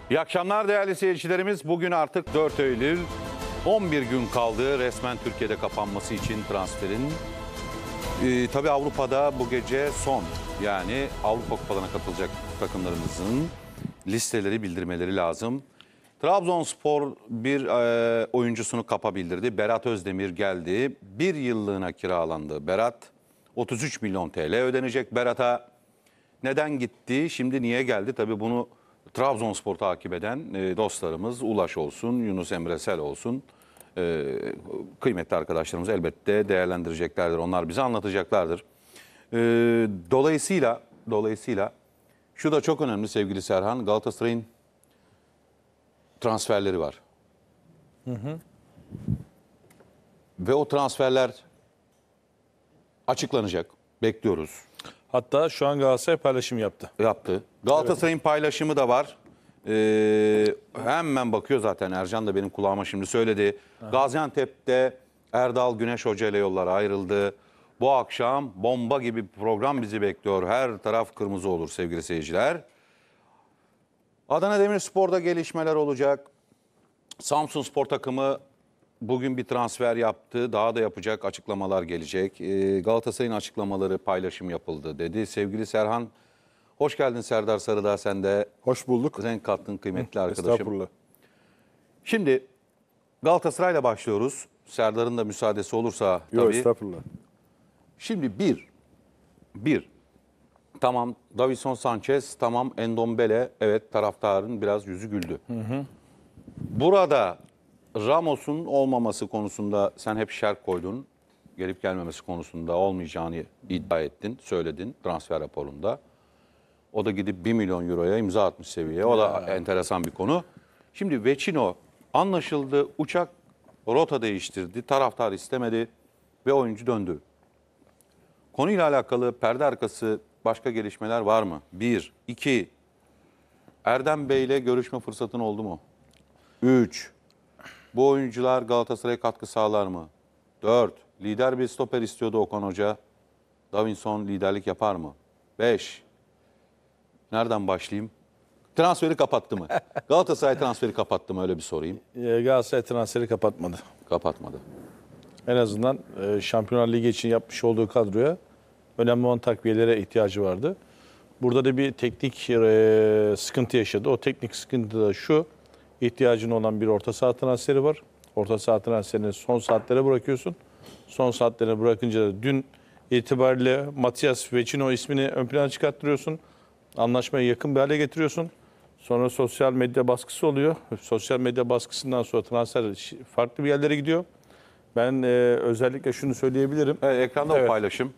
İyi akşamlar değerli seyircilerimiz. Bugün artık 4 Eylül. 11 gün kaldı resmen Türkiye'de kapanması için transferin. Tabii Avrupa'da bu gece son. Yani Avrupa Kupalarına katılacak takımlarımızın listeleri bildirmeleri lazım. Trabzonspor bir oyuncusunu kapa bildirdi. Berat Özdemir geldi. Bir yıllığına kiralandı. Berat 33 milyon TL ödenecek Berat'a. Neden gitti? Şimdi niye geldi? Tabii bunu Trabzonspor takip eden dostlarımız Ulaş olsun, Yunus Emresel olsun. Kıymetli arkadaşlarımız elbette değerlendireceklerdir. Onlar bize anlatacaklardır. Dolayısıyla şu da çok önemli sevgili Serhan. Galatasaray'ın transferleri var. Ve o transferler açıklanacak. Bekliyoruz. Hatta şu an Galatasaray paylaşım yaptı. Galatasaray'ın paylaşımı da var. Hemen bakıyor zaten. Ercan da benim kulağıma şimdi söyledi. Gaziantep'te Erdal Güneş Hoca ile yollar ayrıldı. Bu akşam bomba gibi bir program bizi bekliyor. Her taraf kırmızı olur sevgili seyirciler. Adana Demirspor'da gelişmeler olacak. Samsunspor takımı bugün bir transfer yaptı. Daha da yapacak, açıklamalar gelecek. Galatasaray'ın açıklamaları paylaşım yapıldı dedi. Sevgili Serhan, hoş geldin Serdar Sarıdağ, sen de. Hoş bulduk. Renk kattın kıymetli arkadaşım. Estağfurullah. Şimdi Galatasaray'la başlıyoruz. Serdar'ın da müsaadesi olursa tabii. Yok estağfurullah. Şimdi bir. Tamam Davinson Sanchez, tamam Endombele. Evet, taraftarın biraz yüzü güldü. Burada Ramos'un olmaması konusunda sen hep şerh koydun. Gelip gelmemesi konusunda olmayacağını iddia ettin, söyledin transfer raporunda. O da gidip 1 milyon euroya imza atmış seviyeye. O da enteresan bir konu. Şimdi Vecino anlaşıldı. Uçak rota değiştirdi. Taraftar istemedi ve oyuncu döndü. Konuyla alakalı perde arkası başka gelişmeler var mı? 1, 2. Erdem Bey'le görüşme fırsatın oldu mu? 3. Bu oyuncular Galatasaray'a katkı sağlar mı? 4. Lider bir stoper istiyordu Okan Hoca. Davinson liderlik yapar mı? 5. Nereden başlayayım? Transferi kapattı mı? Galatasaray transferi kapattı mı? Öyle bir sorayım. Galatasaray transferi kapatmadı. Kapatmadı. En azından Şampiyonlar Ligi için yapmış olduğu kadroya önemli olan takviyelere ihtiyacı vardı. Burada da bir teknik sıkıntı yaşadı. O teknik sıkıntı da şu: ihtiyacın olan bir orta saha transferi var. Orta saha transferini son saatlere bırakıyorsun. Son saatlerine bırakınca da dün itibariyle Matias Vecino ismini ön plana çıkarttırıyorsun. Anlaşmaya yakın bir hale getiriyorsun. Sonra sosyal medya baskısı oluyor. Sosyal medya baskısından sonra transfer farklı bir yerlere gidiyor. Ben özellikle şunu söyleyebilirim. Evet, ekranda o paylaşım.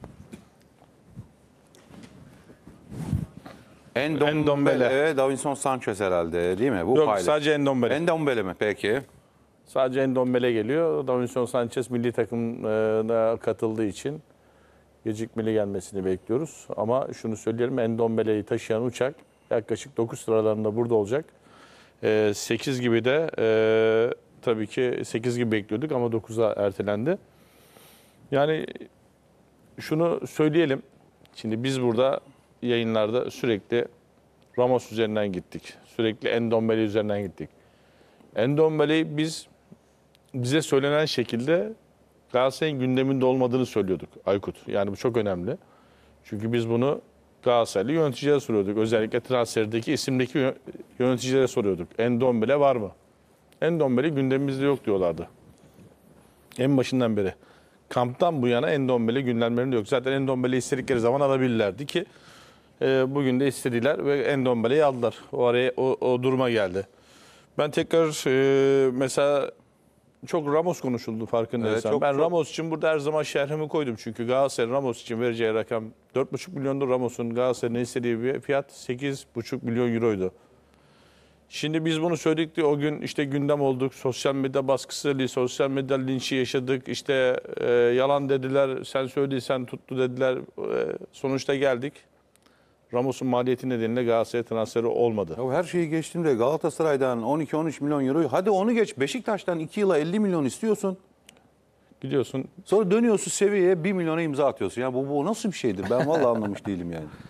Endombele. Evet, Davinson Sanchez herhalde değil mi? Bu Yok, paylaşım. sadece Endombele. Endombele mi peki? Sadece Endombele geliyor. Davinson Sanchez milli takımına katıldığı için gecikmeli gelmesini bekliyoruz. Ama şunu söyleyelim, Endombele'yi taşıyan uçak yaklaşık 9 sıralarında burada olacak. 8 gibi de tabii ki 8 gibi bekliyorduk ama 9'a ertelendi. Yani şunu söyleyelim. Şimdi biz burada yayınlarda sürekli Ramos üzerinden gittik. Sürekli Endombele üzerinden gittik. Endombele'yi bize söylenen şekilde Galatasaray'ın gündeminde olmadığını söylüyorduk Aykut. Yani bu çok önemli. Çünkü biz bunu Galatasaraylı yöneticilere soruyorduk. Özellikle transferdeki isimdeki yöneticilere soruyorduk. Endombele var mı? Endombele gündemimizde yok diyorlardı. En başından beri. Kamptan bu yana Endombele gündemlerinde yok. Zaten Endombele'yi istedikleri zaman alabilirlerdi ki bugün de istediler ve Endombele'yi aldılar. O araya o duruma geldi. Ben tekrar mesela çok Ramos konuşuldu farkındaysan. Evet, Ben Ramos için burada her zaman şerhimi koydum. Çünkü Galatasaray Ramos için vereceği rakam 4,5 milyondu. Ramos'un Galatasaray'ın istediği bir fiyat 8,5 milyon euroydu. Şimdi biz bunu söyledik diye o gün işte gündem olduk. Sosyal medya baskısı, sosyal medya linçi yaşadık. İşte yalan dediler, sen söylediysen tuttu dediler. Sonuçta geldik. Ramos'un maliyeti nedeniyle Galatasaray transferi olmadı. Ya her şeyi geçtim de Galatasaray'dan 12-13 milyon euroyu, hadi onu geç, Beşiktaş'tan 2 yıla 50 milyon istiyorsun. Gidiyorsun. Sonra dönüyorsun seviyeye 1 milyona imza atıyorsun. Ya bu nasıl bir şeydir? Ben vallahi anlamış değilim yani.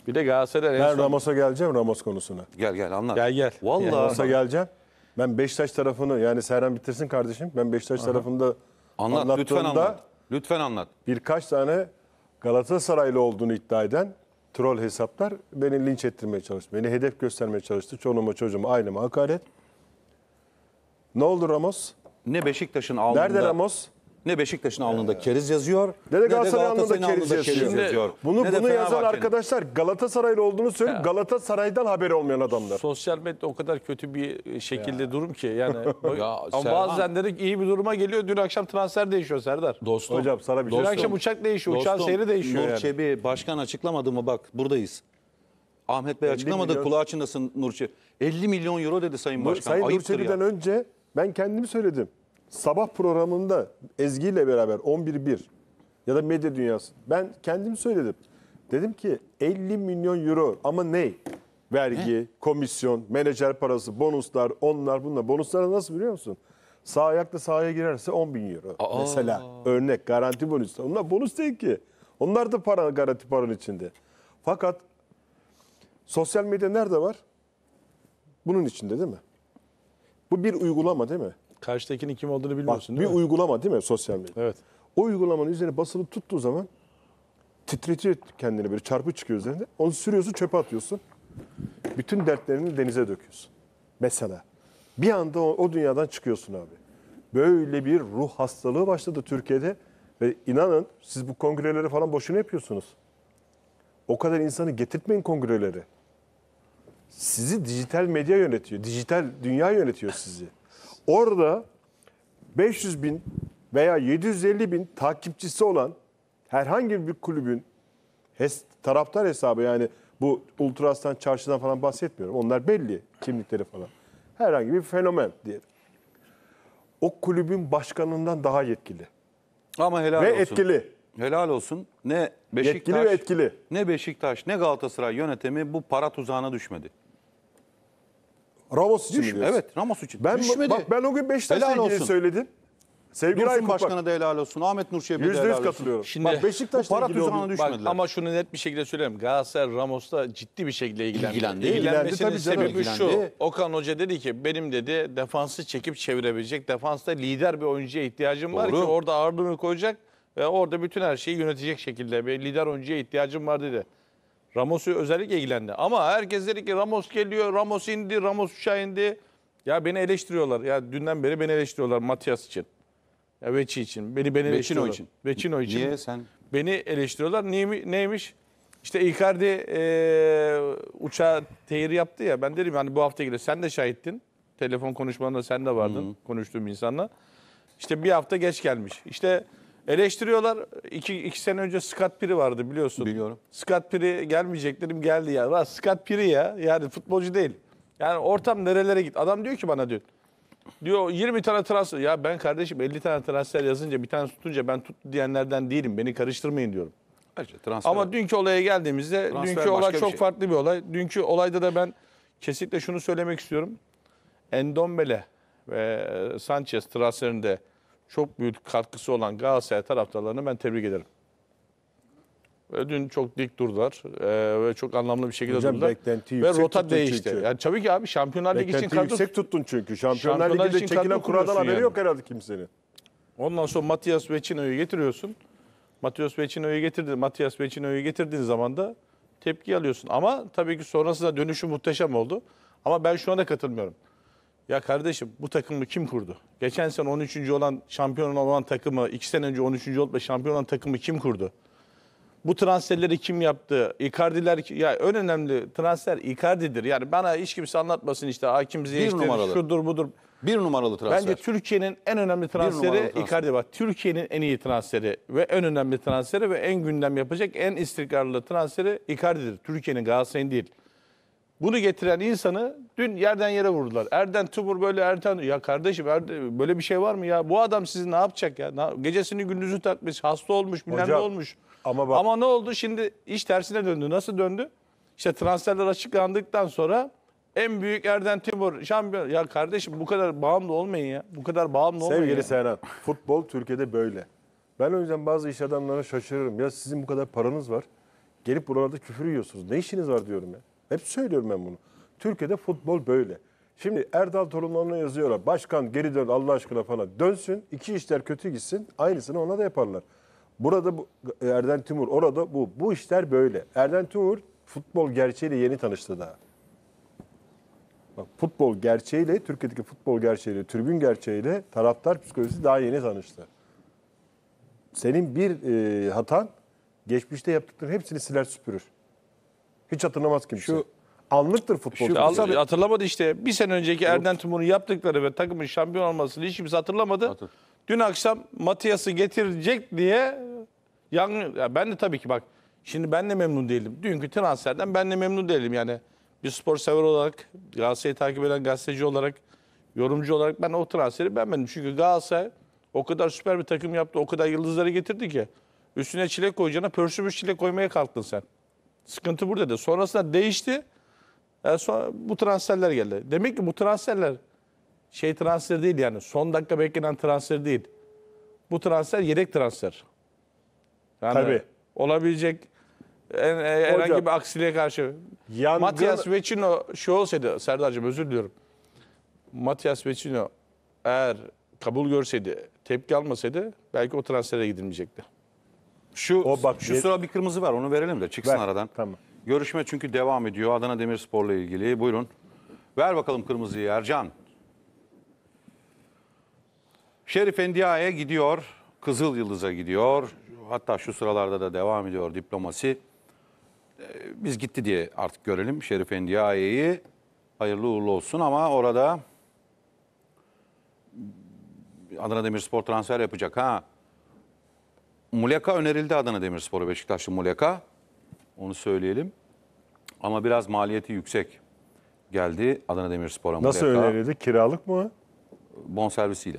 Bir de Galatasaray en Ben son... Ramos'a geleceğim, Ramos konusuna. Gel anlat. Gel. Vallahi Ramos'a geleceğim. Ben Beşiktaş tarafını, yani Serhan bitirsin kardeşim. Ben Beşiktaş tarafında anlat lütfen anlattığımda anlat. Lütfen anlat. birkaç tane Galatasaraylı olduğunu iddia eden troll hesaplar beni linç ettirmeye çalıştı. Beni hedef göstermeye çalıştı. Çoluğuma, çocuğuma, aileme hakaret. Ne oldu Ramos? Ne Beşiktaş'ın alnında Nerede Ramos? ne Beşiktaş'ın alnında keriz yazıyor. Ne de Galatasaray'ın Galatasaray'ın alnında keriz yazıyor. yazıyor. Bunu Ne de yazan Fenerbahçe'nin. arkadaşlar Galatasaraylı olduğunu söyleyip Galatasaray'dan haberi olmayan adamlar. Sosyal medya o kadar kötü bir şekilde durum ki yani. Ama Serhan- bazenleri iyi bir duruma geliyor. Dün akşam transfer değişiyor Serdar. Dostum. Hocam sana bir şey Dün söyleyeyim. akşam uçak değişiyor. Uçağın Dostum, seyri değişiyor Nur yani. Çebi başkan açıklamadı mı? Bak buradayız. Ahmet Bey 50 açıklamadı. milyon. Kulağı çınlasın Nur Çebi. 50 milyon euro dedi Sayın Başkan. Sayın Ayıptır Nurçebi'den ya. önce ben kendimi söyledim. Sabah programında Ezgi ile beraber 11-1 ya da medya dünyası. Ben kendim söyledim. Dedim ki 50 milyon euro ama ne? Vergi, komisyon, menajer parası, bonuslar, onlar bunlar. Bonuslar nasıl biliyor musun? Sağ ayakla sahaya girerse 10 bin euro. Mesela örnek garanti bonus. Onlar bonus değil ki. Onlar da para, garanti paranın içinde. Fakat sosyal medya nerede var? Bunun içinde değil mi? Bu bir uygulama değil mi? Karşıdakinin kim olduğunu Bak, bilmiyorsun bir değil mi? uygulama değil mi sosyal medya? Evet. O uygulamanın üzerine basılı tuttuğu zaman titretiyor kendini, böyle çarpı çıkıyor üzerinde. Onu sürüyorsun, çöpe atıyorsun. Bütün dertlerini denize döküyorsun. Mesela. Bir anda o dünyadan çıkıyorsun abi. Böyle bir ruh hastalığı başladı Türkiye'de. Ve inanın siz bu kongreleri falan boşuna yapıyorsunuz. O kadar insanı getirtmeyin kongreleri. Sizi dijital medya yönetiyor. Dijital dünya yönetiyor sizi. Orada 500 bin veya 750 bin takipçisi olan herhangi bir kulübün taraftar hesabı, yani bu Ultras'tan, çarşıdan falan bahsetmiyorum. Onlar belli kimlikleri falan. Herhangi bir fenomen diyelim. O kulübün başkanından daha yetkili Ama helal ve olsun. etkili. Helal olsun. Ne Beşiktaş, Yetkili ve etkili. ne Beşiktaş, ne Galatasaray yönetimi bu para tuzağına düşmedi. Ramos için mi diyorsun? Evet, Ramos için. Ben, düşmedi. bak ben o gün Beşiktaş'la Helal ilgili olsun. söyledim. Sevgili Dursun Aykut bak, Başkan'a da helal olsun. Ahmet Nur Çebi'ye de helal %100 olsun. katılıyorum. Şimdi Bak Beşiktaş'la bu para ilgili o tuzağına gün- düşmedi. Bak, Düşmediler. ama şunu net bir şekilde söyleyeyim. Galatasaray Ramos'la ciddi bir şekilde ilgilendi. İlgilendi. İlgilenmesinin İlgilendi tabii canım, sebebi şu. ilgilendi. Okan Hoca dedi ki benim dedi defansı çekip çevirebilecek, defansta lider bir oyuncuya ihtiyacım var Doğru. ki orada ağırlığını koyacak ve orada bütün her şeyi yönetecek şekilde bir lider oyuncuya ihtiyacım var dedi. Ramos'u özellikle ilgilendi. Ama herkes dedi ki Ramos geliyor, Ramos indi, Ramos uçağa indi. Ya beni eleştiriyorlar. Ya dünden beri beni eleştiriyorlar Matias için. Ya Vecchi için. Beni Vecino eleştiriyorlar. için. Vecino için. Niye sen? Beni eleştiriyorlar. Neymiş? İşte Icardi uçağa tehir yaptı ya. Ben dedim hani bu hafta gelir. Sen de şahittin. Telefon konuşmalarında sen de vardın. Konuştuğum insanla. İşte bir hafta geç gelmiş. İşte eleştiriyorlar. İki sene önce Scott Piri vardı biliyorsun. Biliyorum. Scott Piri gelmeyecek dedim, geldi ya. Lan Scott Piri ya. Yani futbolcu değil. Yani ortam nerelere git. Adam diyor ki bana diyor 20 tane transfer. Ya ben kardeşim 50 tane transfer yazınca bir tane tutunca ben tuttu diyenlerden değilim. Beni karıştırmayın diyorum. Ayrıca transfer. Ama dünkü olaya geldiğimizde Transfer dünkü olay başka bir çok şey. farklı bir olay. Dünkü olayda da ben kesinlikle şunu söylemek istiyorum. Endombele ve Sanchez transferinde çok büyük katkısı olan Galatasaray taraftarlarını ben tebrik ederim. Ve dün çok dik durdular ve çok anlamlı bir şekilde Hocam durdular. beklenti Ve yüksek rota tuttun değişti. çünkü. Yani tabii ki abi Şampiyonlar Ligi için Beklenti kadro yüksek tuttun çünkü. Şampiyonlar Şampiyonlar Ligi'de için çekilen kadro kuraldan kuruyorsun haberi yani. yok herhalde kimsenin. Ondan sonra Matias Vecino'yu getiriyorsun. Matias Vecino'yu getirdiğin zaman da tepki alıyorsun. Ama tabii ki sonrasında dönüşü muhteşem oldu. Ama ben şuna da katılmıyorum. Ya kardeşim bu takımı kim kurdu? Geçen sene 13. olan şampiyon olan takımı, 2 sene önce 13. olup da şampiyon olan takımı kim kurdu? Bu transferleri kim yaptı? Icardi'ler, ya en önemli transfer Icardi'dir. Yani bana hiç kimse anlatmasın işte Hakim Ziyech'tir, numaralı. şudur budur. Bir numaralı transfer. Bence Türkiye'nin en önemli transferi numaralı transfer. Icardi var. Türkiye'nin en iyi transferi ve en önemli transferi ve en gündem yapacak en istikrarlı transferi Icardi'dir. Türkiye'nin, Galatasaray'ın değil. Bunu getiren insanı dün yerden yere vurdular. Erden Timur böyle ya kardeşim böyle bir şey var mı ya? Bu adam sizi ne yapacak ya? Gecesini gündüzü takmış, hasta olmuş, bilmem ne Hocam, olmuş. ama bak- Ama ne oldu? Şimdi iş tersine döndü. Nasıl döndü? İşte transferler açıklandıktan sonra en büyük Erden Timur şampiyon. Ya kardeşim bu kadar bağımlı olmayın ya. Bu kadar bağımlı olmayın Sevgili ya. Serhan, futbol Türkiye'de böyle. Ben o yüzden bazı iş adamlarına şaşırırım. Ya sizin bu kadar paranız var. Gelip buralarda küfür yiyorsunuz. Ne işiniz var diyorum ya. Hep söylüyorum ben bunu. Türkiye'de futbol böyle. Şimdi Erdal torunlarına yazıyorlar. Başkan geri dön Allah aşkına falan. Dönsün, iki işler kötü gitsin. Aynısını ona da yaparlar. Burada Erden Timur, orada bu. Bu işler böyle. Erden Timur futbol gerçeğiyle yeni tanıştı daha. Bak, futbol gerçeğiyle, Türkiye'deki futbol gerçeğiyle, tribün gerçeğiyle taraftar psikolojisi daha yeni tanıştı. Senin bir hatan geçmişte yaptıkların hepsini siler süpürür. Hiç hatırlamaz kimse. Anlıktır futbol. Hatırlamadı işte. Bir sene önceki Erden Timur'un yaptıkları ve takımın şampiyon olmasını hiç kimse hatırlamadı. Dün akşam Matias'ı getirecek diye ya ben de tabii ki bak şimdi ben de memnun değilim. Dünkü transferden ben de memnun değilim yani. Bir spor sever olarak, Galatasaray'ı takip eden gazeteci olarak, yorumcu olarak ben o transferi beğenmedim. Çünkü Galatasaray o kadar süper bir takım yaptı, o kadar yıldızları getirdi ki. Üstüne çilek koyacağına pörsümüş çilek koymaya kalktın sen. Sıkıntı burada da. Sonrasında değişti. Sonra bu transferler geldi. Demek ki bu transferler transfer değil yani. Son dakika beklenen transfer değil. Bu transfer yedek transfer. Yani Tabii. olabilecek herhangi bir aksiliğe karşı. Matias Vecino olsaydı, Serdar'cığım özür diliyorum. Matias Vecino eğer kabul görseydi, tepki almasaydı belki o transfere gidilmeyecekti. Şu sıra bir kırmızı var, onu verelim de çıksın aradan. Tamam. Görüşme çünkü devam ediyor Adana Demirspor'la ilgili. Buyurun. Ver bakalım kırmızıyı Ercan. Şerif Endia'ya gidiyor. Kızıl Yıldız'a gidiyor. Hatta şu sıralarda da devam ediyor diplomasi. Biz gitti diye artık görelim Şerif Endia'yı. Hayırlı uğurlu olsun ama orada Adana Demirspor transfer yapacak. Muleka önerildi Adana Demirspor'a, Beşiktaşlı Muleka. Onu söyleyelim. Ama biraz maliyeti yüksek geldi Adana Demirspor'a. Nasıl önerildi? Kiralık mı? Bonservisiyle.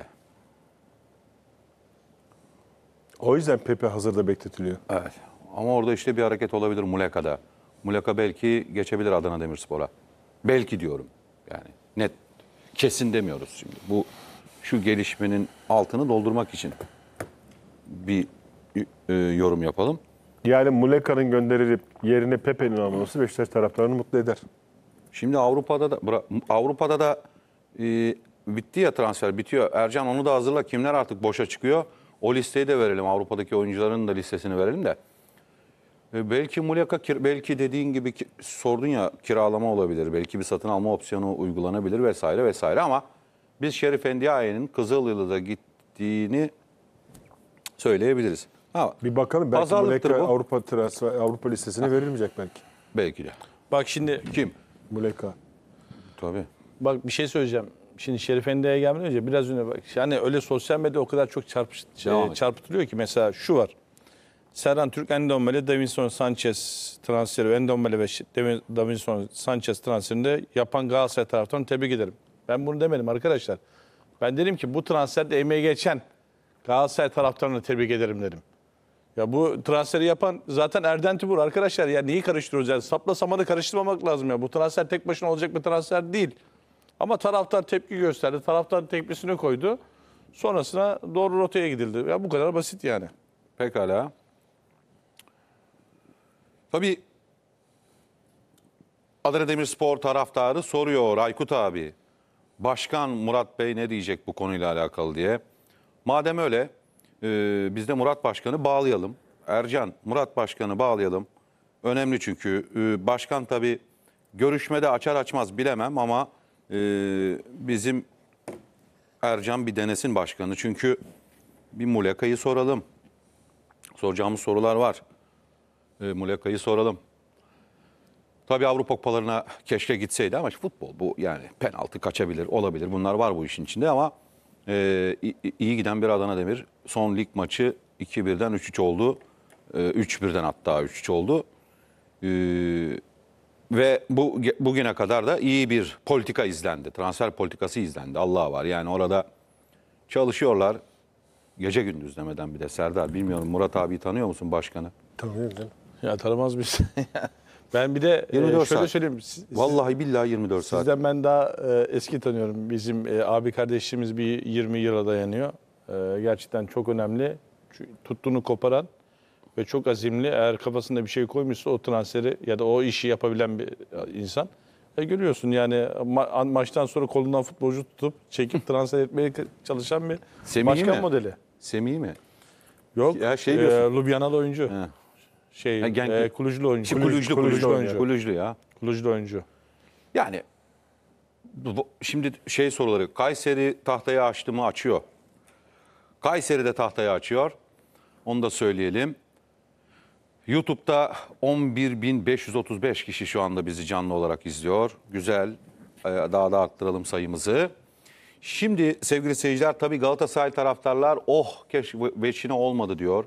O yüzden Pepe hazırda bekletiliyor. Evet. Ama orada işte bir hareket olabilir Muleka'da. Muleka belki geçebilir Adana Demirspor'a. Belki diyorum. Yani net. Kesin demiyoruz şimdi. Şu gelişmenin altını doldurmak için bir yorum yapalım. Yani Muleka'nın gönderilip yerine Pepe'nin alınması Beşiktaş taraftarını mutlu eder. Şimdi Avrupa'da da bitti ya, transfer bitiyor. Ercan onu da hazırla. Kimler artık boşa çıkıyor? O listeyi de verelim. Avrupa'daki oyuncuların da listesini verelim de. Belki Muleka, belki dediğin gibi sordun ya, kiralama olabilir. Belki bir satın alma opsiyonu uygulanabilir vesaire vesaire ama biz Şerif Endia'nın Kızılyıldız'a gittiğini söyleyebiliriz. Bir bakalım, belki Pazarlıktır Muleka bu. Avrupa listesine verilmeyecek belki. Belki de. Bak şimdi Kim? Muleka. Tabii. bak bir şey söyleyeceğim. Şimdi Şerif Endia'ya gelmeden önce biraz önce bak. Yani öyle sosyal medya o kadar çok çarpıtılıyor ki mesela şu var. Serhan Türk, Endombele, Davinson Sanchez transferi, Endombele ve Davinson Sanchez transferinde yapan Galatasaray taraftarını tebrik ederim. Ben bunu demedim arkadaşlar. Ben dedim ki bu transferde emeği geçen Galatasaray taraftarını tebrik ederim dedim. Ya bu transferi yapan zaten Erden Timur arkadaşlar, ya neyi karıştırıyoruz yani, sapla samanı karıştırmamak lazım ya. Bu transfer tek başına olacak bir transfer değil. Ama taraftar tepki gösterdi. Taraftar tepkisini koydu. Sonrasına doğru rotaya gidildi. Ya bu kadar basit yani. Pekala. Tabii Adana Demirspor taraftarı soruyor Aykut abi. Başkan Murat Bey ne diyecek bu konuyla alakalı diye. Madem öyle biz de Murat Başkan'ı bağlayalım. Ercan, Murat Başkan'ı bağlayalım. Önemli çünkü. Başkan tabii görüşmede açar açmaz bilemem ama bizim Ercan bir denesin başkanı. Çünkü bir Muleka'yı soralım. Soracağımız sorular var. Muleka'yı soralım. Tabii Avrupa kupalarına keşke gitseydi ama futbol bu, yani penaltı kaçabilir, olabilir. Bunlar var bu işin içinde ama iyi giden bir Adana Demir. Son lig maçı 2-1'den 3-3 oldu. 3-1'den hatta 3-3 oldu. Ve bugüne kadar da iyi bir politika izlendi. Transfer politikası izlendi. Allah var. Yani orada çalışıyorlar. Gece gündüz demeden bir de Serdar. Bilmiyorum, Murat abi tanıyor musun başkanı? Tanıyorum canım. Ya tanımaz mısın? Ben bir de 24 şöyle saat. söyleyeyim. Vallahi billahi 24 saat. Sizden ben daha eski tanıyorum. Bizim abi kardeşimiz bir 20 yıla dayanıyor. Gerçekten çok önemli. Tuttuğunu koparan ve çok azimli. Eğer kafasında bir şey koymuşsa o transferi ya da o işi yapabilen bir insan. Görüyorsun yani maçtan sonra kolundan futbolcu tutup çekip transfer etmeye çalışan bir Semih başkan mi? modeli. Semih mi? Yok. Ya şey diyorsun. Ljubljana'lı oyuncu. He. Şey, Ha, Genk- Kulujlu oyuncu. Kulujlu oyuncu. Kulujlu ya. Kulujlu oyuncu. Yani şimdi şey soruları. Kayseri tahtayı açtı mı? Açıyor. Kayseri de tahtayı açıyor. Onu da söyleyelim. YouTube'da 11.535 kişi şu anda bizi canlı olarak izliyor. Güzel. Daha da arttıralım sayımızı. Şimdi sevgili seyirciler, tabii Galatasaray taraftarlar keşke veçine olmadı diyor.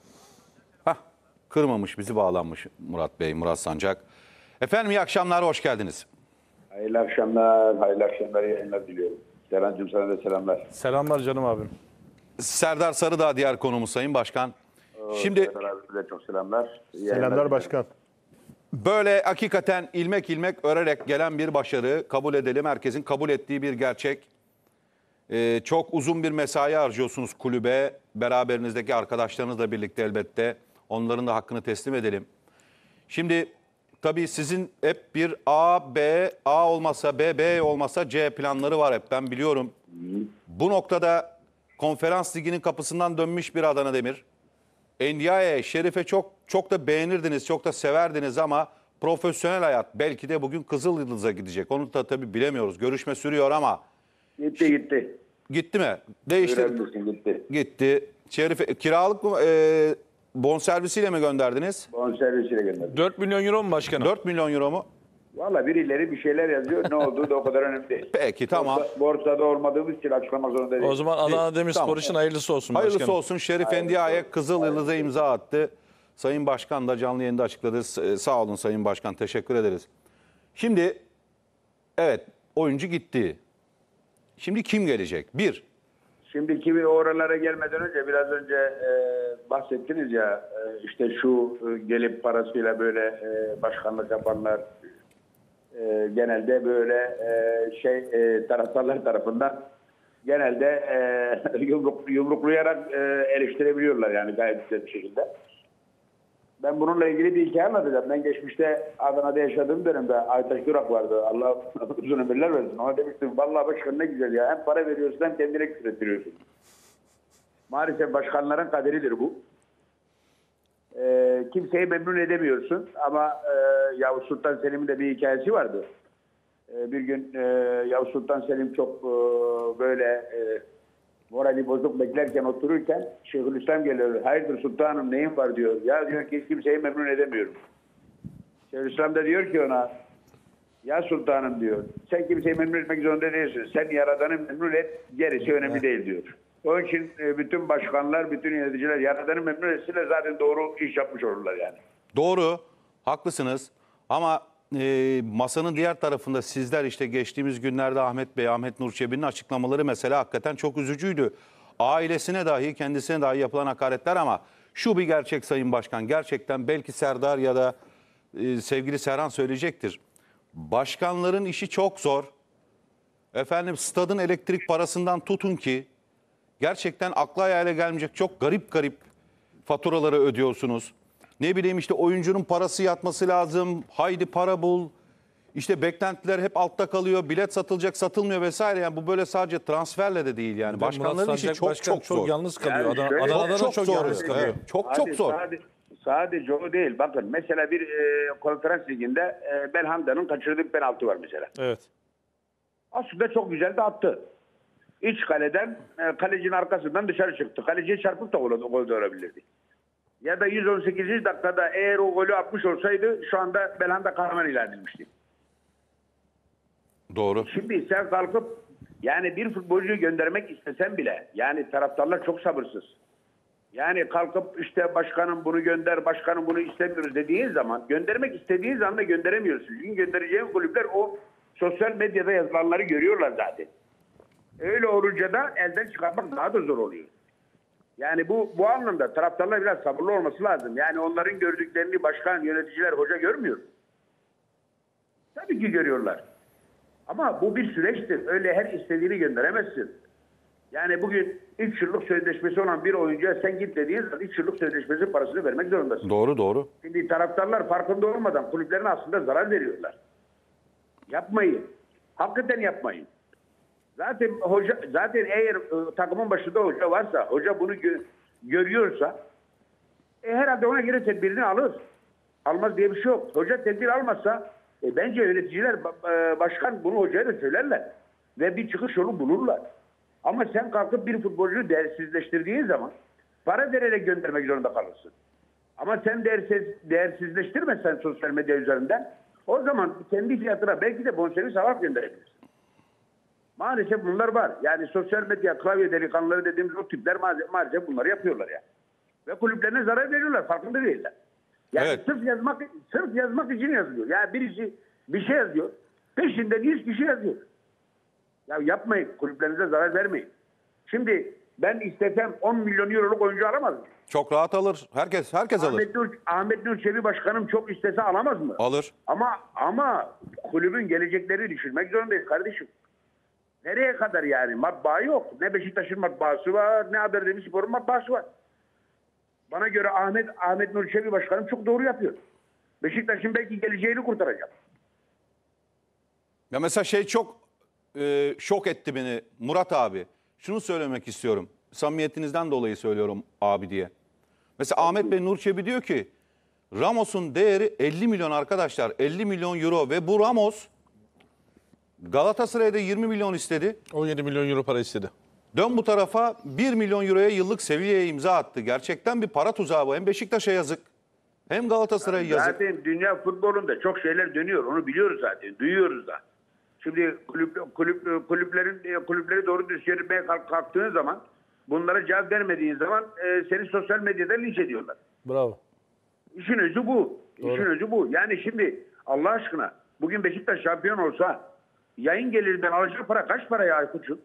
Kırmamış bizi, bağlanmış Murat Bey, Murat Sancak. Efendim iyi akşamlar, hoş geldiniz. Hayırlı akşamlar, yayınlar diliyorum. Serhan'cığım sana da selamlar. Selamlar canım abim. Serdar Sarıdağ diğer konumuz Sayın Başkan. Şimdi Serdar abi de çok selamlar. Selamlar başkan. böyle hakikaten ilmek ilmek örerek gelen bir başarı, kabul edelim, herkesin kabul ettiği bir gerçek. Çok uzun bir mesai harcıyorsunuz kulübe, beraberinizdeki arkadaşlarınızla birlikte elbette. Onların da hakkını teslim edelim. Şimdi tabii sizin hep bir A olmasa B, B olmasa C planları var hep, ben biliyorum. Bu noktada Konferans Ligi'nin kapısından dönmüş bir Adana Demir. Ndiaye, Şerif'e çok da beğenirdiniz, çok da severdiniz ama profesyonel hayat belki de bugün Kızılyıldız'a gidecek. Onu da tabii bilemiyoruz. Görüşme sürüyor ama Gitti. gitti mi? Değişti. Öğrenmişsin, gitti. Gitti. Şerif'e kiralık mı, bonservisiyle mi gönderdiniz? Bonservisiyle gönderdim. 4 milyon euro mu başkanım? 4 milyon euro mu? Valla birileri bir şeyler yazıyor. Ne olduğu da o kadar önemli değil. Peki, tamam. Borsada olmadığımız için açıklamak zorunda değil. O zaman Adana Demirspor Tamam. için hayırlısı olsun Hayırlısı başkanım. olsun. Şerif Ndiaye Kızılyıldız'a imza attı. Sayın Başkan da canlı yayında açıkladı. Sağ olun Sayın Başkan, teşekkür ederiz. Şimdi evet, oyuncu gitti. Şimdi kim gelecek? Şimdi kimi oralara gelmeden önce biraz önce bahsettiniz ya işte şu gelip parasıyla böyle başkanlık yapanlar genelde böyle taraftarlar tarafından genelde yumruklayarak eleştirebiliyorlar yani gayet güzel bir şekilde. Ben bununla ilgili bir hikaye anlatacağım. Ben geçmişte Adana'da yaşadığım dönemde Aytaş Durak vardı. Allah uzun ömürler versin. Ona demiştim vallahi başkan ne güzel ya. Hem para veriyorsun hem kendine küfür ettiriyorsun. Maalesef başkanların kaderidir bu. Kimseyi memnun edemiyorsun. Ama Yavuz Sultan Selim'in de bir hikayesi vardı. Bir gün Yavuz Sultan Selim çok böyle morali bozuk beklerken otururken Şeyhülislam geliyor. Hayırdır sultanım neyin var diyor. Ya diyor ki kimseyi memnun edemiyorum. Şeyhülislam da diyor ki ona ya sultanım diyor. Sen kimseyi memnun etmek zorunda değilsin. Sen yaradanı memnun et, gerisi önemli değil diyor. Onun için bütün başkanlar, bütün yöneticiler yaradanı memnun etsinler zaten doğru iş yapmış olurlar yani. Doğru, haklısınız ama masanın diğer tarafında sizler işte geçtiğimiz günlerde Ahmet Bey, Ahmet Nur Çebi'nin açıklamaları mesela hakikaten çok üzücüydü. Ailesine dahi, kendisine dahi yapılan hakaretler ama şu bir gerçek Sayın Başkan, gerçekten belki Serdar ya da sevgili Serhan söyleyecektir. Başkanların işi çok zor. Efendim stadın elektrik parasından tutun ki gerçekten akla hayale gelmeyecek çok garip faturaları ödüyorsunuz. Ne bileyim işte oyuncunun parası yatması lazım. Haydi para bul. İşte beklentiler hep altta kalıyor. Bilet satılacak, satılmıyor vesaire. Yani bu böyle sadece transferle de değil yani. Başkanların işi çok zor. yalnız kalıyor. Yani şöyle- Adana'da da çok zor. yalnız kalıyor. Evet, çok zor. Sadece o değil. Bakın mesela bir konferans liginde Belhanda'nın kaçırdığı bir penaltı var mesela. Evet. Aslında çok güzel de attı. İç kaleden kalecinin arkasından dışarı çıktı. Kaleciye çarpıp da gol de olabilirdi. Ya da 118. dakikada eğer o golü atmış olsaydı şu anda Belhanda kahraman ilan edilmişti. Doğru. Şimdi sen kalkıp yani bir futbolcuyu göndermek istesen bile yani taraftarlar çok sabırsız. Yani kalkıp işte başkanım bunu gönder, başkanım bunu istemiyoruz dediğin zaman göndermek istediğin zaman da gönderemiyorsun. Çünkü göndereceğin kulüpler o sosyal medyada yazılanları görüyorlar zaten. Öyle olunca da elden çıkarmak daha da zor oluyor. Yani bu anlamda taraftarlar biraz sabırlı olması lazım. Yani onların gördüklerini başkan, yöneticiler, hoca görmüyor. Tabii ki görüyorlar. Ama bu bir süreçtir. Öyle her istediğini gönderemezsin. Yani bugün 3 yıllık sözleşmesi olan bir oyuncuya sen git dediğin zaman 3 yıllık sözleşmesi parasını vermek zorundasın. Doğru doğru. Şimdi taraftarlar farkında olmadan kulüplerine aslında zarar veriyorlar. Yapmayın. Hakikaten yapmayın. Zaten eğer takımın başında hoca varsa, hoca bunu görüyorsa herhalde ona göre tedbirini alır. Almaz diye bir şey yok. Hoca tedbir almazsa bence yöneticiler, başkan bunu hocaya da söylerler. Ve bir çıkış yolu bulurlar. Ama sen kalkıp bir futbolcuyu değersizleştirdiğin zaman para vererek göndermek zorunda kalırsın. Ama sen değersizleştirmezsen sosyal medya üzerinden o zaman kendi fiyatına belki de bonservis alarak gönderebilirsin. Maalesef bunlar var. Yani sosyal medya klavye delikanlıları dediğimiz o tipler maalesef bunları yapıyorlar yani. Ve kulüplerine zarar veriyorlar. Farkında değiller. Yani Evet. sırf yazmak için yazıyor. Yani birisi bir şey yazıyor. Peşinden 100 kişi yazıyor. Ya yapmayın. Kulüplerinize zarar vermeyin. Şimdi ben istesem 10 milyon euroluk oyuncu alamaz mı? Çok rahat alır. Herkes alır. Ahmet Nur Çebi Başkanım çok istese alamaz mı? Alır. Ama kulübün gelecekleri düşünmek zorundayız kardeşim. Nereye kadar yani? Matbaa yok. Ne Beşiktaş'ın matbaası var, ne Haber Demirspor'un matbaası var. Bana göre Ahmet Nur Çebi Başkanım çok doğru yapıyor. Beşiktaş'ın belki geleceğini kurtaracak. Ya mesela çok şok etti beni Murat abi. Şunu söylemek istiyorum. Samimiyetinizden dolayı söylüyorum abi diye. Mesela Ahmet Bey Nur Çebi diyor ki Ramos'un değeri 50 milyon arkadaşlar. 50 milyon euro ve bu Ramos Galatasaray'da 20 milyon istedi. 17 milyon euro para istedi. Dön bu tarafa 1 milyon euroya yıllık seviyeye imza attı. Gerçekten bir para tuzağı bu. Hem Beşiktaş'a yazık hem Galatasaray'a yazık. Zaten dünya futbolunda çok şeyler dönüyor. Onu biliyoruz zaten. Duyuyoruz da. Şimdi kulüpleri doğru düz yürütmeye kalktığın zaman bunlara cevap vermediğin zaman seni sosyal medyada linç ediyorlar. Bravo. İşin özü bu. İşin özü bu. Yani şimdi Allah aşkına bugün Beşiktaş şampiyon olsa yayın gelirinden alacağı para kaç para ya Aykut'cum?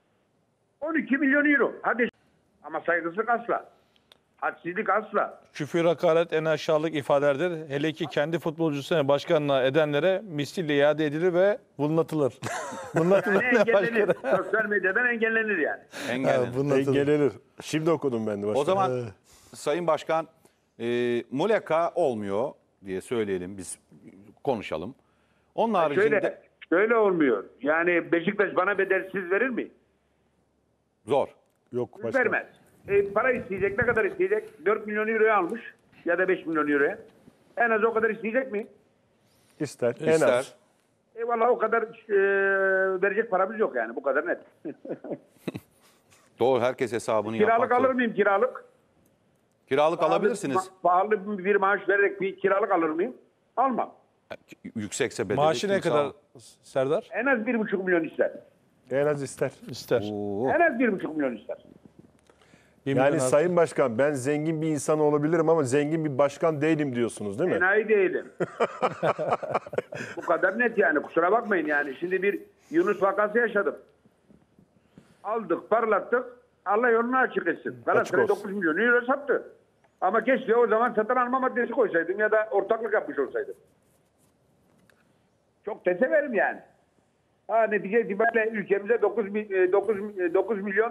12 milyon euro. Hadi ama saygısızlık asla. Hadsizlik asla. Küfür, hakaret en aşağılık ifadelerdir. Hele ki kendi futbolcusuna, başkanına edenlere misliyle iade edilir ve bulunatılır. Bulunatılır Yani ne engellenir. başka? Sosyal medyadan engellenir yani. Engellenir. Şimdi okudum ben de başta. O zaman Sayın Başkan Muleka olmuyor diye söyleyelim, biz konuşalım. Onun haricinde Şöyle olmuyor. Yani Beşiktaş bana bedelsiz verir mi? zor. Yok başka. Vermez. Para isteyecek. Ne kadar isteyecek? 4 milyon euroya almış ya da 5 milyon euroya. En az o kadar isteyecek mi? İster. En İster. az. Vallahi o kadar verecek paramız yok yani. Bu kadar net. Doğru, herkes hesabını Kiralık yapmak alır zor. mıyım kiralık? Kiralık alabilirsiniz. Pahalı bir maaş vererek bir kiralık alır mıyım? Almam. Yüksekse bedeli. Maaşı ne kimse kadar almaz. Serdar? En az 1,5 milyon ister. En az ister. İster. Oo. En az 1,5 milyon ister. 1 milyon Yani artı. Sayın Başkan ben zengin bir insan olabilirim ama zengin bir başkan değilim diyorsunuz değil mi? Enayi değilim. Bu kadar net yani. Kusura bakmayın yani. Şimdi bir Yunus vakası yaşadım. Aldık, parlattık. Allah yolunu açık etsin. Galatasaray olsun. 9 milyon euro sattı. Ama keşke o zaman satın alma maddesi koysaydım ya da ortaklık yapmış olsaydım. Çok da severim yani. Netice itibariyle ülkemize 9 milyon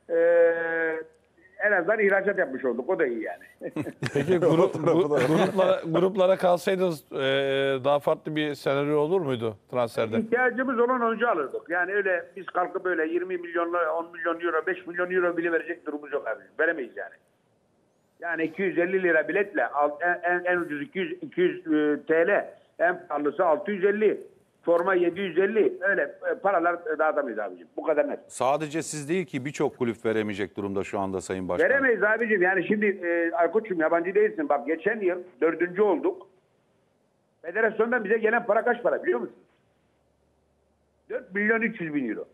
en azından ihracat yapmış olduk. O da iyi yani. Peki gruplara kalsaydınız daha farklı bir senaryo olur muydu transferde? İhtiyacımız olan oyuncu alırdık. Yani öyle biz kalkıp böyle 20 milyonla 10 milyon euro, 5 milyon euro bile verecek durumumuz yok abi. Veremeyiz yani. Yani 250 lira biletle en ucuz 200 TL, en pahalısı 650, forma 750. Öyle paralar dağıtamayız abicim. Bu kadar net. Sadece siz değil ki birçok kulüp veremeyecek durumda şu anda Sayın Başkan. Veremeyiz abicim. Yani şimdi Aykut'cum yabancı değilsin. Bak geçen yıl 4. olduk. Federasyondan bize gelen para kaç para biliyor musun? 4 milyon 300 bin euro.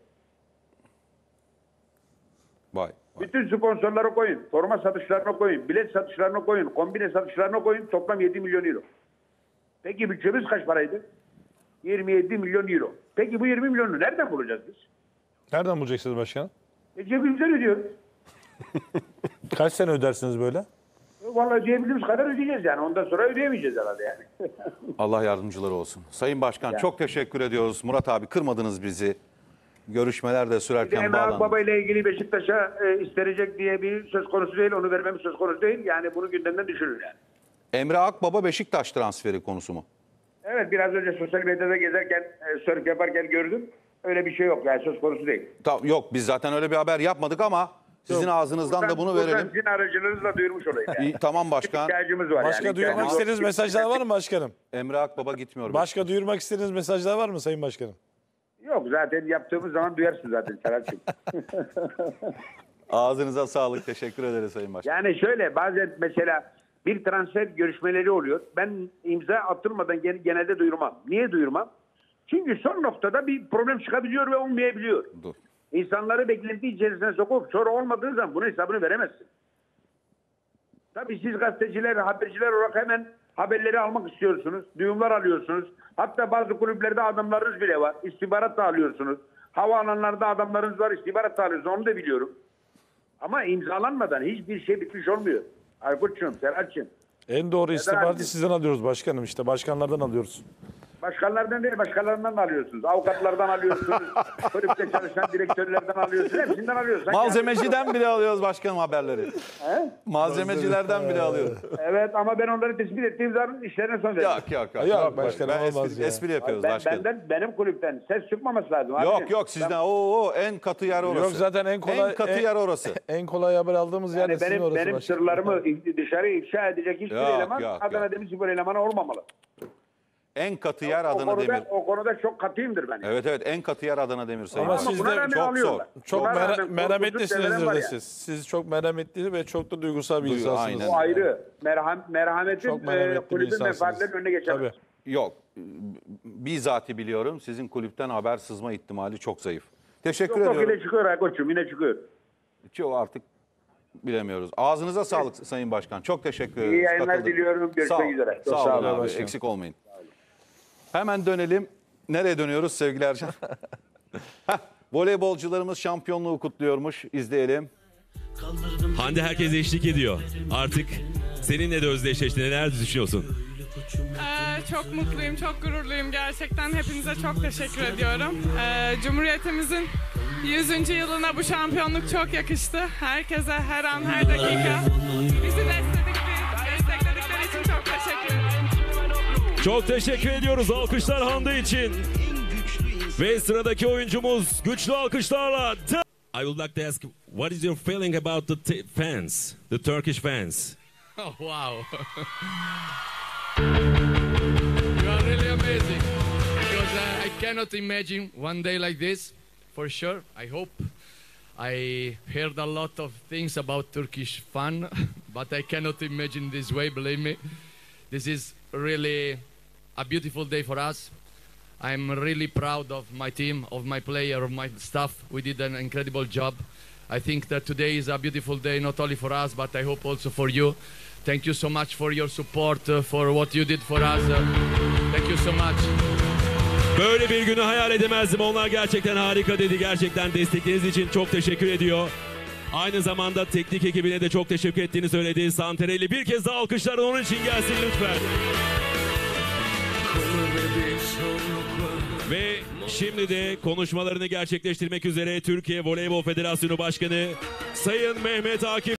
Vay. Bütün sponsorlara koyun. Forma satışlarına koyun. Bilet satışlarına koyun. Kombine satışlarına koyun. Toplam 7 milyon euro. Peki bütçemiz kaç paraydı? 27 milyon euro. Peki bu 20 milyonu nereden bulacağız biz? Nereden bulacaksınız başkanım? Cebimizden ödüyoruz. Kaç sene ödersiniz böyle? Vallahi cebimiz kadar ödeyeceğiz yani. Ondan sonra ödeyemeyeceğiz herhalde yani. Allah yardımcıları olsun. Sayın Başkan çok teşekkür ediyoruz. Murat abi kırmadınız bizi. görüşmeler de sürerken Emre bağlandı. Akbaba ile ilgili Beşiktaş'a istenecek diye bir söz konusu değil. Onu vermemiz söz konusu değil. Yani bunu gündemden düşürür yani. Emre Akbaba Beşiktaş transferi konusu mu? Evet, biraz önce sosyal medyada gezerken, surf yaparken gördüm. Öyle bir şey yok yani, söz konusu değil. Yok, biz zaten öyle bir haber yapmadık ama sizin ağzınızdan da bunu verelim. Sizin aracılığınızla duyurmuş olayım yani. İyi, tamam başkan. İhtiyacımız var Başka yani. duyurmak İhtiyacımız istediğiniz var. mesajlar var mı başkanım? Emre Akbaba gitmiyor. Başka duyurmak istediğiniz mesajlar var mı Sayın Başkanım? Yok, zaten yaptığımız zaman duyarsın zaten Serhat'cığım. Ağzınıza sağlık. Teşekkür ederiz Sayın Başkan. Yani şöyle, bazen mesela bir transfer görüşmeleri oluyor. Ben imza attırmadan genelde duyurmam. Niye duyurmam? Çünkü son noktada bir problem çıkabiliyor ve olmayabiliyor. Dur. İnsanları beklenti içerisine sokup sonra olmadığı zaman bunun hesabını veremezsin. Tabii siz gazeteciler, haberciler olarak hemen haberleri almak istiyorsunuz. Duyumlar alıyorsunuz. Hatta bazı kulüplerde adamlarınız bile var. İstihbarat da alıyorsunuz. Havaalanlarında adamlarınız var, istihbarat da alıyorsunuz. Onu da biliyorum. Ama imzalanmadan hiçbir şey bitmiş olmuyor. Aykut'cum, Serhat'cığım. En doğru istihbaratı abi? sizden alıyoruz başkanım, işte başkanlardan alıyoruz. Başkanlardan değil, başkalarından da alıyorsunuz. Avukatlardan alıyorsunuz. Kulüpte çalışan direktörlerden alıyorsunuz. Hepsinden alıyorsunuz. Malzemeciden bile alıyoruz başkanım haberleri. Malzemecilerden bile alıyoruz. Evet, ama ben onları tespit ettiğim zaman işlerine son veriyorum. Yok. başkanım, Ben olmaz ya. espri yapıyoruz başkanım. Benim kulüpten ses çıkmaması lazım. Yok sizden en katı yer orası. Yok, zaten en kolay En katı yer orası. En kolay haber aldığımız yer de Yani sizin orası benim başkanım. sırlarımı dışarı ifşa edecek hiçbir Yok, eleman yok. Adana Demirspor elemanı olmamalı. En katı yer Adana Demir. O konuda çok katıyımdır ben. Evet en katı yer Adana Demir Sayın Ama Başkan. siz buna de rağmen çok alıyorlar. zor. Çok Buna rağmen merhametlisinizdir korkutucu de var siz. Siz çok merhametli ve çok da duygusal bir Duygu- insansınız. aynen. O ayrı. Merhametin Çok merhametli bir kulübün insansınız. menfaatlerinin önüne geçemez. Tabii. Yok. Bizatihi biliyorum. Sizin kulüpten haber sızma ihtimali çok zayıf. Teşekkür Çok ediyorum. yine çıkıyor Aykut'cum, yine çıkıyor. Çoğu artık bilemiyoruz. Ağzınıza sağlık Sayın Başkan. Çok teşekkür ederiz. İyi yayınlar katıldığınız. diliyorum. Görüşmek Sağ olun. üzere. Sağ Sağ olun olun abi. başkanım. Eksik olmayın. Hemen dönelim. Nereye dönüyoruz sevgili Ercan? Voleybolcularımız şampiyonluğu kutluyormuş. İzleyelim. Hande herkese eşlik ediyor. Artık seninle de özdeşleşti. Neler düşünüyorsun? Çok mutluyum, çok gururluyum gerçekten. Hepinize çok teşekkür ediyorum. Cumhuriyetimizin 100. yılına bu şampiyonluk çok yakıştı. Herkese her an, her dakika bizi destekledikleri için çok teşekkür ederim. Çok teşekkür ediyoruz. Alkışlar Hande için. Ve sıradaki oyuncumuz güçlü alkışlarla. I would like to ask, what is your feeling about the fans, the Turkish fans? Oh, wow. You are really amazing. Because I cannot imagine one day like this, for sure. I hope. I heard a lot of things about Turkish fun, but I cannot imagine this way, believe me. This is really a beautiful day for us. I'm really proud of my team, of my player, of my staff. We did an incredible job. I think that today is a beautiful day, not only for us, but I hope also for you. Thank you so much for your support, for what you did for us. Thank you so much. Böyle bir günü hayal edemezdim. Onlar gerçekten harika dedi. Gerçekten destekleriniz için çok teşekkür ediyor. Aynı zamanda teknik ekibine de çok teşekkür ettiğini söyledi. Santarelli bir kez daha alkışlar onun için gelsin lütfen. Ve şimdi de konuşmalarını gerçekleştirmek üzere Türkiye Voleybol Federasyonu Başkanı Sayın Mehmet Akif.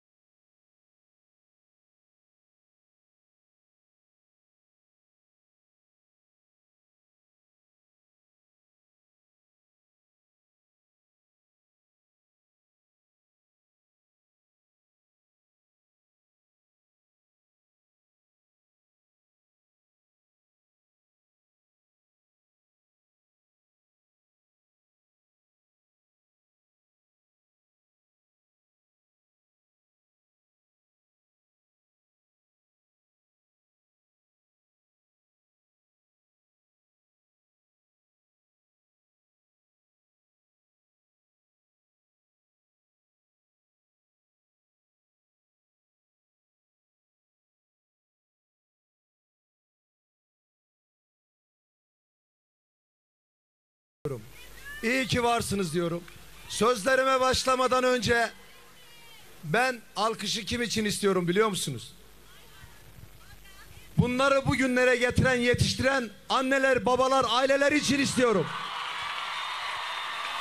İyi ki varsınız diyorum. Sözlerime başlamadan önce ben alkışı kim için istiyorum biliyor musunuz? Bunları bugünlere getiren, yetiştiren anneler, babalar, aileler için istiyorum.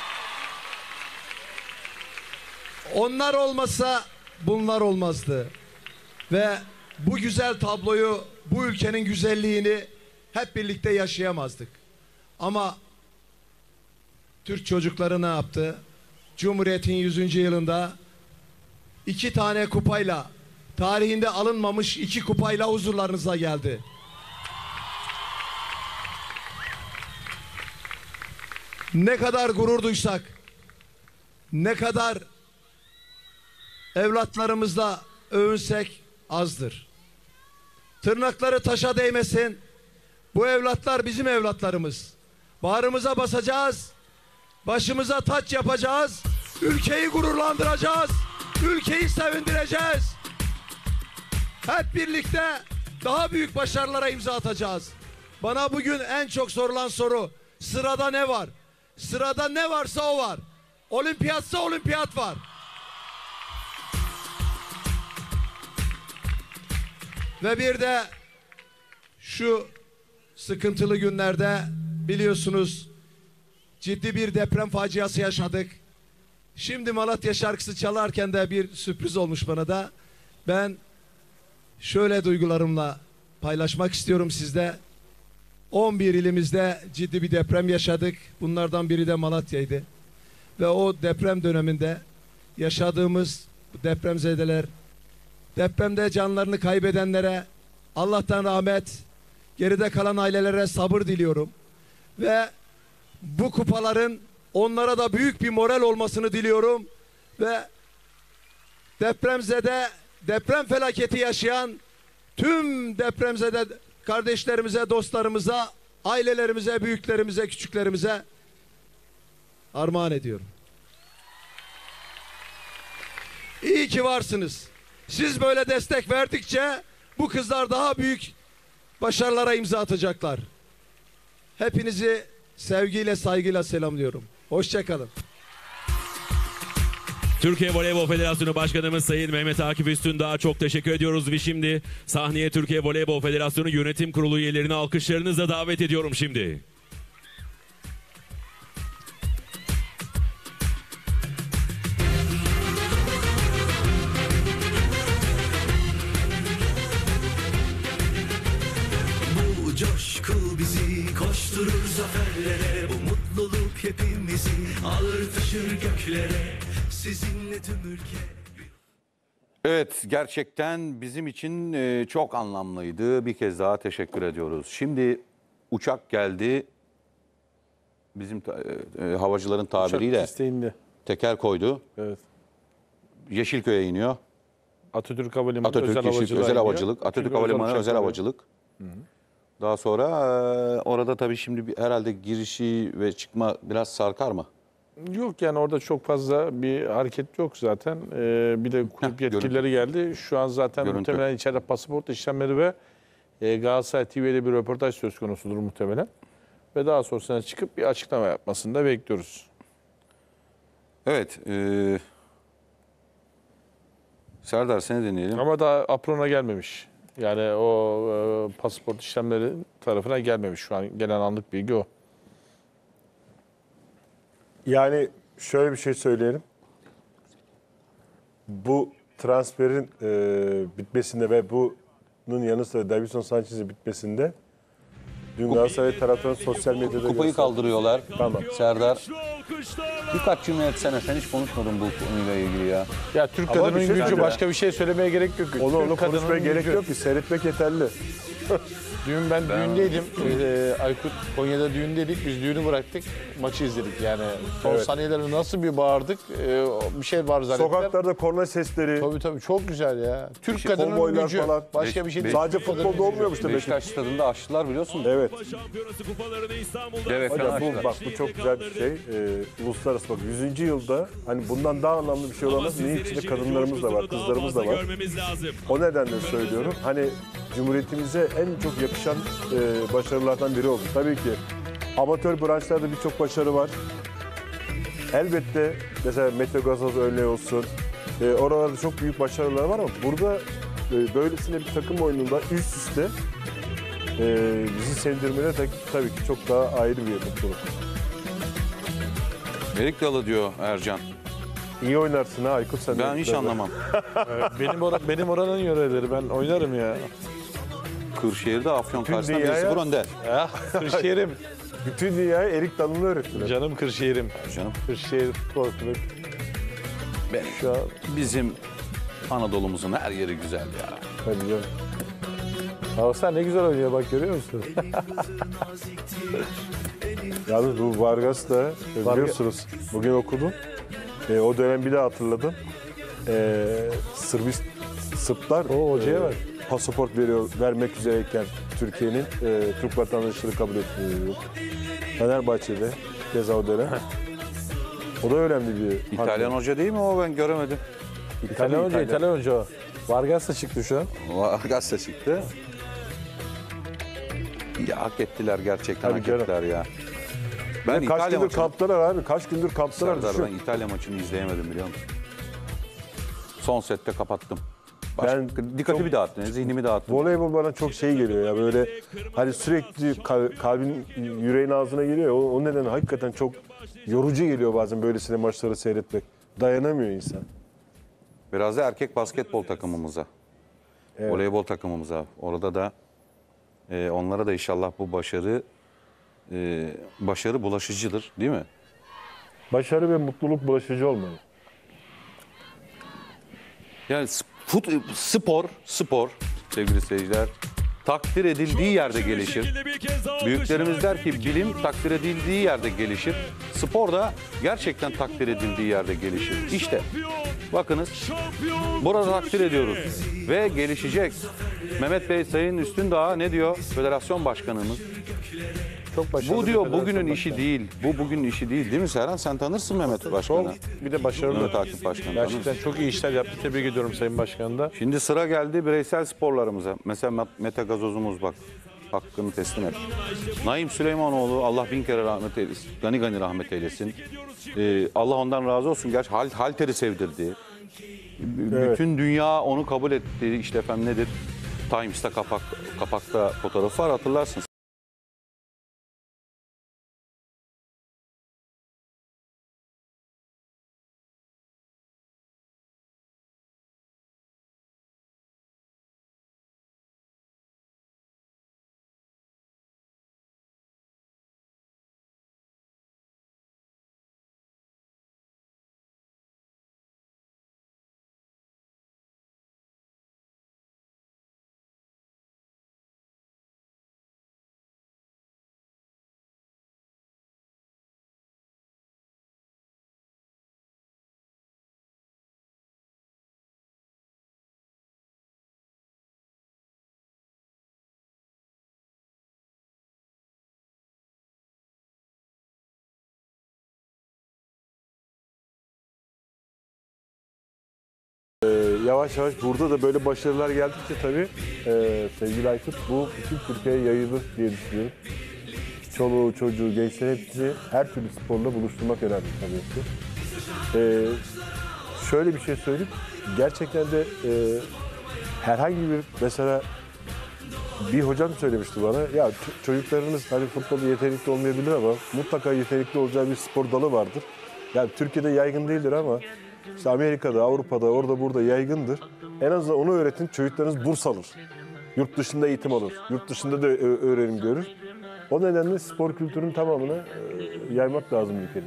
Onlar olmasa bunlar olmazdı. Ve bu güzel tabloyu, bu ülkenin güzelliğini hep birlikte yaşayamazdık. Ama Türk çocukları ne yaptı? Cumhuriyet'in 100. yılında 2 tane kupayla, tarihinde alınmamış 2 kupayla huzurlarınıza geldi. Ne kadar gurur duysak, ne kadar evlatlarımızla övünsek azdır. Tırnakları taşa değmesin. Bu evlatlar bizim evlatlarımız. Bağrımıza basacağız. Başımıza taç yapacağız. Ülkeyi gururlandıracağız. Ülkeyi sevindireceğiz. Hep birlikte daha büyük başarılara imza atacağız. Bana bugün en çok sorulan soru, sırada ne var? Sırada ne varsa o var. Olimpiyatsa olimpiyat var. Ve bir de şu sıkıntılı günlerde biliyorsunuz ciddi bir deprem faciası yaşadık. Şimdi Malatya şarkısı çalarken de bir sürpriz olmuş bana da. Ben şöyle duygularımla paylaşmak istiyorum sizde. 11 ilimizde ciddi bir deprem yaşadık. Bunlardan biri de Malatya'ydı. Ve o deprem döneminde yaşadığımız depremzedeler, depremde canlarını kaybedenlere Allah'tan rahmet, geride kalan ailelere sabır diliyorum. Ve bu kupaların onlara da büyük bir moral olmasını diliyorum. Ve depremzede, deprem felaketi yaşayan tüm depremzede kardeşlerimize, dostlarımıza, ailelerimize, büyüklerimize, küçüklerimize armağan ediyorum. İyi ki varsınız. Siz böyle destek verdikçe bu kızlar daha büyük başarılara imza atacaklar. Hepinizi sevgiyle, saygıyla selamlıyorum. Hoşça kalın. Türkiye Voleybol Federasyonu Başkanımız Sayın Mehmet Akif Üstündağ'a çok teşekkür ediyoruz ve şimdi sahneye Türkiye Voleybol Federasyonu Yönetim Kurulu üyelerini alkışlarınızla davet ediyorum şimdi. Bu coşku bizi koşturur zaferlere, bu mutluluk hepimizi alır taşır göklere. Sizinle tüm ülke. Evet, gerçekten bizim için çok anlamlıydı. Bir kez daha teşekkür ediyoruz. Şimdi uçak geldi. Bizim havacıların tabiriyle Uçak isteğinde. teker koydu. Evet. Yeşilköy'e iniyor. Atatürk Havalimanı Atatürk özel havacılık. Atatürk Çünkü Havalimanı özel uçaklar- havacılık. Daha sonra orada tabii şimdi herhalde girişi ve çıkma biraz sarkar mı? Yok yani orada çok fazla bir hareket yok zaten. Bir de kulüp yetkilileri geldi. Şu an zaten Görüntü. muhtemelen içeride pasaport işlemleri ve Galatasaray TV'de bir röportaj söz konusudur muhtemelen. Ve daha sonrasında çıkıp bir açıklama yapmasını da bekliyoruz. Evet. Serdar seni dinleyelim. Ama daha aprona gelmemiş. Yani o pasaport işlemleri tarafına gelmemiş. Şu an gelen anlık bilgi o. Yani şöyle bir şey söyleyelim. Bu transferin bitmesinde ve bunun yanı sıra Davinson Sanchez'in bitmesinde dün Galatasaray taraftarının sosyal medyada Kupayı gösterdi. kaldırıyorlar. Tamam. Serdar. Birkaç cümle etsene. Sen hiç konuşmadın bu konuyla ilgili ya. Ya Türk Ama kadının bir şey gücü, söyleyeyim. başka bir şey söylemeye gerek yok. Onu Türk kadının konuşmaya gerek gücü. yok ki. Seyretmek yeterli. Dün ben düğündeydim. Aykut Konya'da düğündeydik. Biz düğünü bıraktık. Maçı izledik. Yani son Evet. saniyelerde nasıl bir bağırdık. Bir şey var zannettiler. Sokaklarda korna sesleri, Tabii çok güzel ya. Türk kadının konvoylar gücü. falan. Başka bir şey değil. sadece Türk kadının futbolda gücü. olmuyormuş demek ki. Beşiktaş stadında açtılar biliyorsun. Evet. Şampiyonası kupalarını İstanbul'da. Dev ekran Hocam açtılar. bu çok güzel bir şey. Uluslararası bak 100. yılda hani bundan daha anlamlı bir şey olamaz. Niye içinde kadınlarımız da var, kızlarımız da var. Görmemiz lazım. O nedenle söylüyorum. Hani Cumhuriyetimize en çok yakışan başarılardan biri oldu. Tabii ki amatör branşlarda birçok başarı var. Elbette mesela Metro Gazoz örneği olsun. Oralarda çok büyük başarılar var ama burada böylesine bir takım oyununda üst üste bizi sevdirmeleri tabii ki çok daha ayrı bir mutluluk. Erik Dalı diyor Ercan. İyi oynarsın ha Aykut sen. Ben de. hiç anlamam. Benim oranın yöreleri, ben oynarım ya. Kırşehir'de Afyon Bütün karşısında dünyaya- 1-0 önde. Ya Kırşehir'im. Bütün dünyaya erik dalını öğrettiler. Canım Kırşehir'im. Canım. Kırşehir Futbol Kulübü. Benim. Şu an Bizim Anadolu'muzun her yeri güzel ya. Hadi canım. Ağustos ne güzel oynuyor bak, görüyor musun? Yalnız bu Vargas da biliyorsunuz bugün okudum. O dönem bir daha hatırladım. Sırplar hocaya bak. pasaport vermek üzereyken Türkiye'nin Türk vatandaşlığı kabul etmiyor. Fenerbahçe'de keza o dönem. O da önemli bir İtalyan hoca değil mi o, ben göremedim. İtalyan hoca o. Vargas da çıktı şu an. Gazete çıktı. Ya hak ettiler gerçekten, Tabii hak canım. ettiler ya. Ben Ben kaç İtalya gündür maçını, kamptalar abi. Kaç gündür kamptalar. Serdar, düşün. ben İtalya maçını izleyemedim biliyor musun? Son sette kapattım. Ben Dikkatimi dağıttın, zihnimi dağıttın. Voleybol bana çok şey geliyor ya, böyle hani sürekli kalbin yüreğin ağzına geliyor ya, o nedenle hakikaten çok yorucu geliyor bazen böylesine maçları seyretmek. Dayanamıyor insan. Biraz da erkek basketbol takımımıza, Evet. voleybol takımımıza. Orada da onlara da inşallah bu başarı bulaşıcıdır, değil mi? Başarı ve mutluluk bulaşıcı olmalı. Yani spor sevgili seyirciler, takdir edildiği yerde gelişir. Büyüklerimiz der ki bilim takdir edildiği yerde gelişir. Spor da gerçekten takdir edildiği yerde gelişir. İşte bakınız, burada takdir ediyoruz ve gelişecek. Mehmet Bey, Sayın Üstündağ ne diyor? Federasyon Başkanımız. Çok başarılı. Bu bir diyor federasyon bugünün başkanı. işi değil. Bu bugünün işi değil mi Serhan? Sen tanırsın Mehmet Başkanı. Bir de başarılı. Mehmet Akif Başkanı. Gerçekten tanırsın. çok iyi işler yaptı. Tebrik ediyorum Sayın Başkanı da. Şimdi sıra geldi bireysel sporlarımıza. Mesela Mete Gazozumuz bak. Hakkını teslim et. Naim Süleymanoğlu, Allah bin kere rahmet eylesin. Gani gani rahmet eylesin. Allah ondan razı olsun. Gerçi halteri sevdirdi. Bütün dünya onu kabul etti. İşte efendim nedir? Times'ta kapakta fotoğrafı var, hatırlarsınız. Yavaş yavaş burada da böyle başarılar geldikçe tabii sevgili Aykut, bu bütün Türkiye'ye yayılır diye düşünüyorum. Çoluğu, çocuğu, gençler hepsi her türlü sporla buluşturmak önemli tabii ki. Şöyle bir şey söyleyeyim. Gerçekten de herhangi bir, mesela bir hocam söylemişti bana, ya çocuklarınız hani futbolda yetenekli olmayabilir ama mutlaka yetenekli olacağı bir spor dalı vardır. Yani Türkiye'de yaygın değildir ama işte Amerika'da, Avrupa'da, orada burada yaygındır. En azından onu öğretin, çocuklarınız burs alır. Yurt dışında eğitim alır. Yurt dışında da öğrenim görür. O nedenle spor kültürünün tamamını yaymak lazım ülkenin.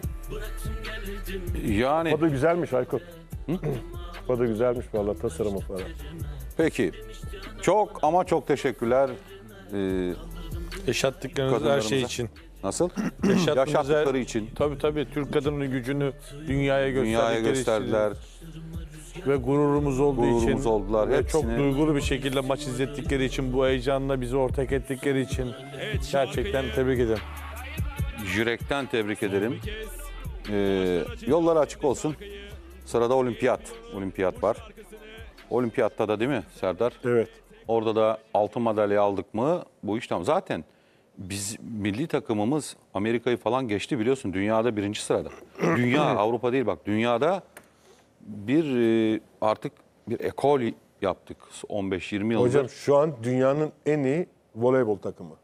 Yani O da güzelmiş Aykut. O da güzelmiş vallahi, tasarımı falan. peki. Çok ama çok teşekkürler. Yaşattıklarınız her Kadınlarımıza. şey için. Nasıl? Yaşattığınız Yaşattıkları için. Tabii Türk kadının gücünü dünyaya gösterdikleri Gösterdiler. için ve gururumuz olduğu Gururumuz için oldular. ve Hepsini. çok duygulu bir şekilde maç izlettikleri için, bu heyecanla bizi ortak ettikleri için gerçekten tebrik ederim. Yürekten tebrik ederim. Yolları açık olsun. Sırada olimpiyat var. Olimpiyatta da değil mi Serdar? Evet. Orada da altın madalya aldık mı bu iş tamam. Zaten biz milli takımımız Amerika'yı falan geçti biliyorsun. Dünyada 1. sırada. Dünya, Avrupa değil bak. Dünyada artık bir ekol yaptık 15-20 yıldır. Hocam şu an dünyanın en iyi voleybol takımı.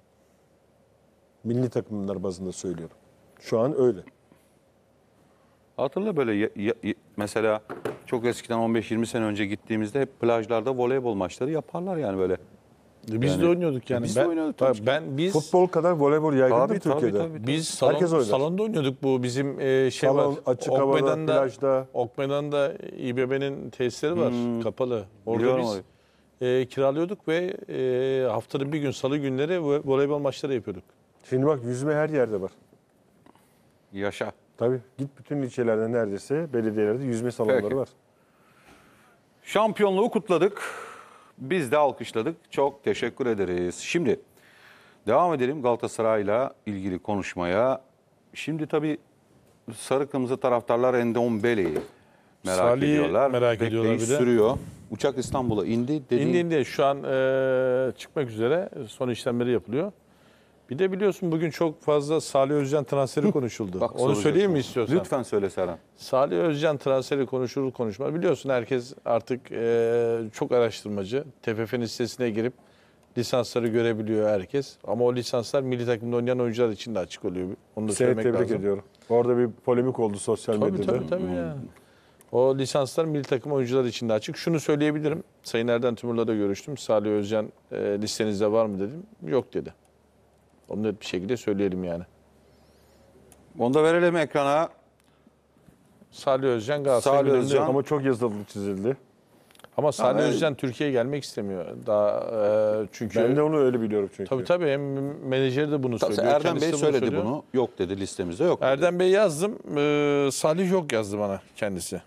Milli takımlar bazında söylüyorum. Şu an öyle. Hatırla böyle mesela çok eskiden 15-20 sene önce gittiğimizde hep plajlarda voleybol maçları yaparlar yani böyle. Biz Yani- de oynuyorduk yani. Biz de oynuyorduk tabii. Biz Futbol kadar voleybol yaygındır Tabii, tabii, Türkiye'de. tabii. Biz Herkes oynar. salonda oynuyorduk bu bizim Salon, var. açık havada, plajda. Okmeydan'da İBB'nin tesisleri var kapalı. Orada Biliyorum biz kiralıyorduk ve haftanın bir gün salı günleri voleybol maçları yapıyorduk. Şimdi bak yüzme her yerde var. Yaşa. Tabii git bütün ilçelerde neredeyse belediyelerde yüzme salonları Peki. var. Şampiyonluğu kutladık. Biz de alkışladık. Çok teşekkür ederiz. Şimdi devam edelim Galatasaray'la ilgili konuşmaya. Şimdi tabii sarı kırmızı taraftarlar Endombele'yi merak Salih'i ediyorlar. merak Bekleyiş ediyorlar bir de. sürüyor. Uçak İstanbul'a indi. İndi şu an çıkmak üzere son işlemleri yapılıyor. Bir de biliyorsun bugün çok fazla Salih Özcan transferi konuşuldu. Bak, Onu soracağım. söyleyeyim mi istiyorsan? Lütfen söyle Serhan. Salih Özcan transferi konuşulur konuşmaz. Biliyorsun herkes artık çok araştırmacı. TFF'nin sitesine girip lisansları görebiliyor herkes. Ama o lisanslar milli takımda oynayan oyuncular için de açık oluyor. Onu da Seni söylemek tebrik lazım. ediyorum. Orada bir polemik oldu sosyal Tabii medyada. tabii yani. O lisanslar milli takım oyuncular için de açık. Şunu söyleyebilirim. Sayın Erden Timur'la da görüştüm. Salih Özcan listenizde var mı dedim. Yok dedi. Onu net bir şekilde söyleyelim yani. Onu da verelim ekrana. Salih Özcan Galatasaray Salih gündeminde Özcan. yok. Ama çok yazıldı çizildi. Ama Salih evet. Özcan Türkiye'ye gelmek istemiyor. Daha çünkü Ben de onu öyle biliyorum çünkü. tabii hem menajeri de bunu söylüyor. Erdem kendisi Bey de söyledi söylüyor. bunu. Yok dedi, listemizde yok. Erdem Bey yazdım. Salih yok yazdı bana kendisi.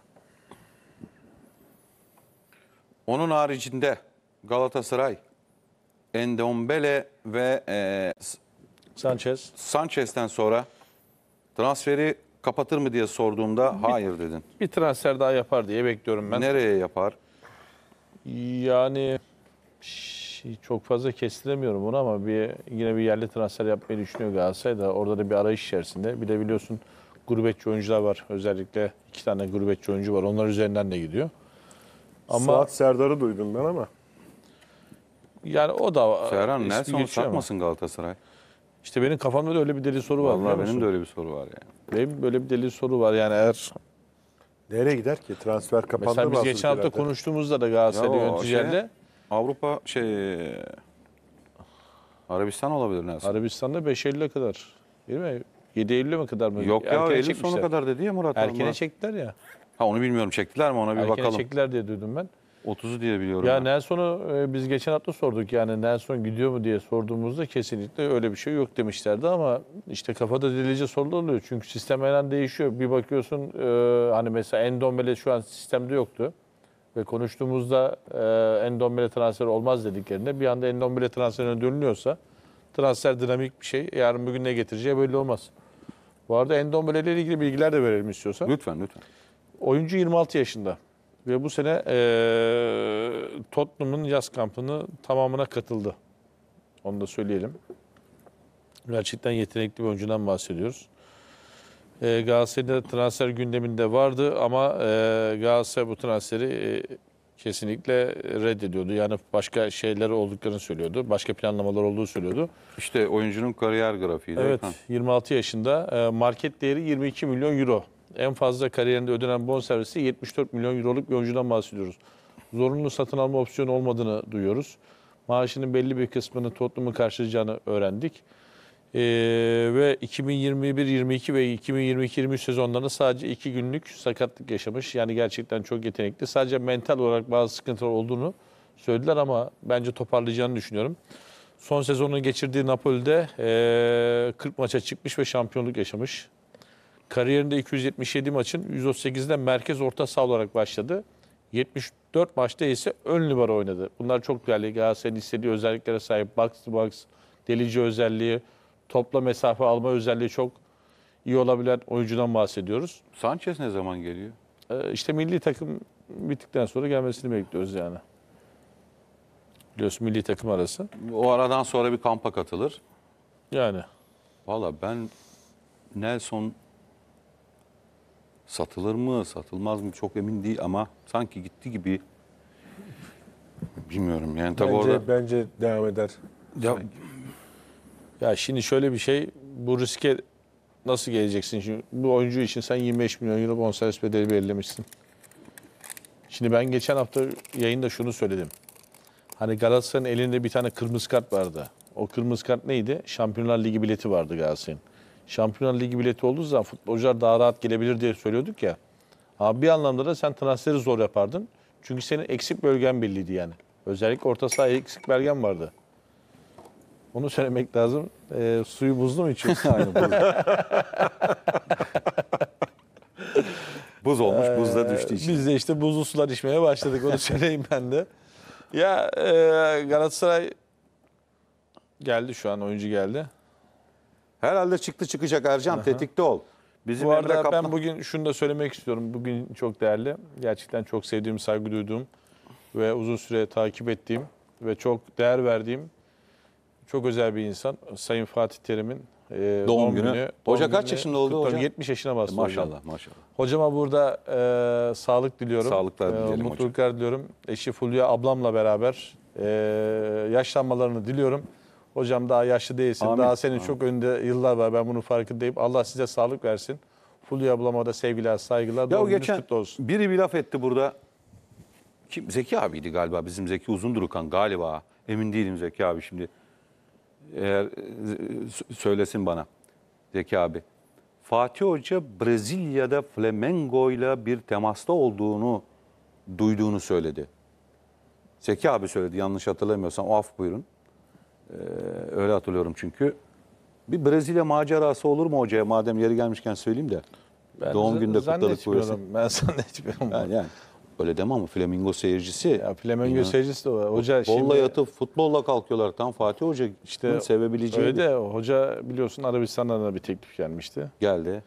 Onun haricinde Galatasaray, Endombele ve Sanchez. Sanchez'ten sonra transferi kapatır mı diye sorduğumda hayır dedin. Bir transfer daha yapar diye bekliyorum ben. Nereye yapar? Yani çok fazla kestiremiyorum onu ama yine bir yerli transfer yapmayı düşünüyor Galatasaray da. Orada da bir arayış içerisinde. Bir de biliyorsun gurbetçi oyuncular var. Özellikle 2 tane gurbetçi oyuncu var. Onlar üzerinden de gidiyor. Ama Suat Serdar'ı duydum ben ama. yani o da Serhan ismi Nelson geçiyor ama. satmasın Galatasaray. İşte benim kafamda da öyle bir deli soru var. Vallahi biliyor benim musun? de öyle bir soru var yani. Benim böyle bir deli soru var. Yani eğer Nereye gider ki? Transfer kapandı mesela biz bazı geçen hafta ülkelerde. konuştuğumuzda da Galatasaray Ya o yöneticilerle Avrupa Arabistan olabilir Nelson. Arabistan'da 5 Eylül'e kadar değil mi? 7 Eylül'e kadar mı? Yok ya Erkene Eylül sonu çekmişler. kadar dedi ya Murat Erkene Arma. çektiler ya. Ha onu bilmiyorum, çektiler mi ona bir Erkene bakalım. çektiler diye duydum ben. 30'u diye biliyorum Ya ben. Nelson'u biz geçen hafta sorduk yani Nelson gidiyor mu diye sorduğumuzda kesinlikle öyle bir şey yok demişlerdi ama işte kafada delice sorular oluyor. Çünkü sistem her an değişiyor. Bir bakıyorsun hani mesela Endombele şu an sistemde yoktu. Ve konuştuğumuzda Endombele transferi olmaz dediklerinde bir anda Endombele transferine dönülüyorsa transfer dinamik bir şey. Yarın bugün ne getireceği belli olmaz. Bu arada Endombele ile ilgili bilgiler de verelim istiyorsan. Lütfen lütfen. Oyuncu 26 yaşında ve bu sene Tottenham'ın yaz kampını tamamına katıldı. Onu da söyleyelim. Gerçekten yetenekli bir oyuncudan bahsediyoruz. Galatasaray'da transfer gündeminde vardı ama Galatasaray bu transferi kesinlikle reddediyordu. Yani başka şeyler olduklarını söylüyordu. Başka planlamalar olduğu söylüyordu. İşte oyuncunun kariyer grafiği. Evet, Ekran. 26 yaşında. Market değeri 22 milyon euro. En fazla kariyerinde ödenen bonservisi 74 milyon euroluk bir oyuncudan bahsediyoruz. Zorunlu satın alma opsiyonu olmadığını duyuyoruz. Maaşının belli bir kısmını Tottenham'ın karşılayacağını öğrendik. Ve 2021-22 ve 2022-23 sezonlarında sadece 2 günlük sakatlık yaşamış. Yani gerçekten çok yetenekli. Sadece mental olarak bazı sıkıntılar olduğunu söylediler ama bence toparlayacağını düşünüyorum. Son sezonunu geçirdiği Napoli'de 40 maça çıkmış ve şampiyonluk yaşamış. Kariyerinde 277 maçın 138'de merkez orta saha olarak başladı. 74 maçta ise ön libero oynadı. Bunlar çok değerli. Galatasaray'ın istediği özelliklere sahip. Box to box, delici özelliği, topla mesafe alma özelliği çok iyi olabilen oyuncudan bahsediyoruz. Sanchez ne zaman geliyor? İşte milli takım bittikten sonra gelmesini bekliyoruz yani. Biliyorsun milli takım arası. O aradan sonra bir kampa katılır. Yani. Valla ben Nelson satılır mı satılmaz mı çok emin değil ama sanki gitti gibi. Bilmiyorum yani tabii orada. Bence devam eder. Ya, Ya şimdi şöyle bir şey, bu riske nasıl geleceksin? Şimdi bu oyuncu için sen 25 milyon euro bonservis bedeli belirlemişsin. Şimdi ben geçen hafta yayında şunu söyledim. Hani Galatasaray'ın elinde bir tane kırmızı kart vardı. O kırmızı kart neydi? Şampiyonlar Ligi bileti vardı Galatasaray'ın. Şampiyonlar Ligi bileti olduğu zaman futbolcular daha rahat gelebilir diye söylüyorduk ya. Ama bir anlamda da sen transferi zor yapardın. Çünkü senin eksik bölgen belliydi yani. Özellikle orta sahaya eksik bölgen vardı. Onu söylemek lazım. Suyu buzlu mu içiyorsun? Buz olmuş, buzda düştü için. Biz de işte buzlu sular içmeye başladık. Onu söyleyeyim ben de. Ya Galatasaray geldi şu an. Oyuncu geldi. Herhalde çıkacak Ercan. Tetikte ol. Bizim Bu Emre arada Kaplan... ben bugün şunu da söylemek istiyorum. Bugün çok değerli. Gerçekten çok sevdiğim, saygı duyduğum ve uzun süre takip ettiğim ve çok değer verdiğim çok özel bir insan. Sayın Fatih Terim'in Doğum günü. Hoca kaç yaşında oldu hocam? 70 yaşına bastı hocam. Maşallah, maşallah. Hocama burada sağlık diliyorum. Sağlıklar dileyelim mutluluklar diliyorum. Eşi Fulya ablamla beraber yaşlanmalarını diliyorum. Hocam daha yaşlı değilsin. Amin. Daha senin çok önünde yıllar var. Ben bunun farkındayım. Allah size sağlık versin. Fulya ablama da sevgiler, saygılar. Ya Doğum gününüz geçen kutlu olsun. biri bir laf etti burada. Kim? Zeki abiydi galiba. Bizim Zeki Uzundurukan galiba. Emin değilim Zeki abi şimdi. Eğer söylesin bana Zeki abi. Fatih Hoca Brezilya'da Flamengo'yla bir temasta olduğunu duyduğunu söyledi. Zeki abi söyledi yanlış hatırlamıyorsam. Af buyurun. Öyle hatırlıyorum çünkü. Bir Brezilya macerası olur mu hocaya? Madem yeri gelmişken söyleyeyim de. Ben Doğum günde kutladık burası. Ben zannetmiyorum. Yani öyle demem ama Flamengo seyircisi. Ya Flamengo seyircisi de var. Hoca futbolla yatıp futbolla kalkıyorlar. Tam Fatih Hoca işte sevebileceği. Öyle de hoca biliyorsun Arabistan'dan da bir teklif gelmişti. Geldi.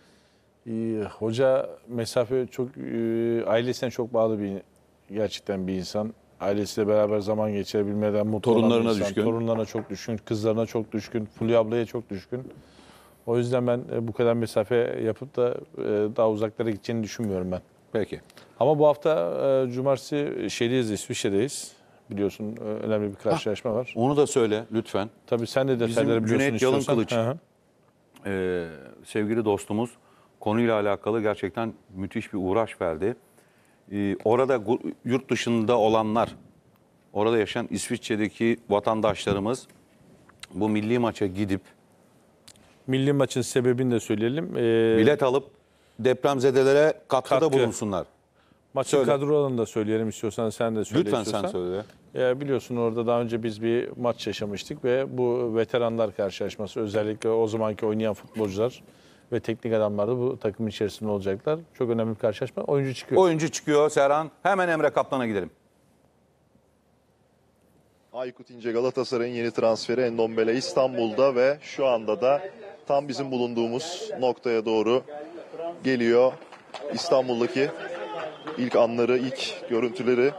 Hoca mesafe çok ailesine çok bağlı bir gerçekten bir insan. Ailesiyle beraber zaman geçirebilmeden mutlu olan Torunlarına bir insan. düşkün. Torunlarına çok düşkün, kızlarına çok düşkün, Fulya ablaya çok düşkün. O yüzden ben bu kadar mesafe yapıp da daha uzaklara gideceğini düşünmüyorum ben. Peki. Ama bu hafta cumartesi İsviçre'deyiz. Biliyorsun önemli bir karşılaşma var. Onu da söyle lütfen. Tabii sen de detayları biliyorsun Cüneyt istiyorsan. Yalınkılıç, sevgili dostumuz konuyla alakalı gerçekten müthiş bir uğraş verdi. Orada yurt dışında olanlar, orada yaşayan İsviçre'deki vatandaşlarımız bu milli maça gidip Milli maçın sebebini de söyleyelim. bilet alıp depremzedelere katkıda Katkı. bulunsunlar. Maçın Söyle. kadrolarını da söyleyelim istiyorsan sen de söyle. Lütfen istiyorsan. sen söyle. Biliyorsun orada daha önce biz bir maç yaşamıştık ve bu veteranlar karşılaşması özellikle o zamanki oynayan futbolcular ve teknik adamlar da bu takımın içerisinde olacaklar. Çok önemli bir karşılaşma. Oyuncu çıkıyor. Oyuncu çıkıyor Serhan. Hemen Emre Kaplan'a gidelim. Aykut İnce Galatasaray'ın yeni transferi Endombele İstanbul'da ve şu anda da tam bizim bulunduğumuz noktaya doğru geliyor. İstanbul'daki ilk anları, ilk görüntüleri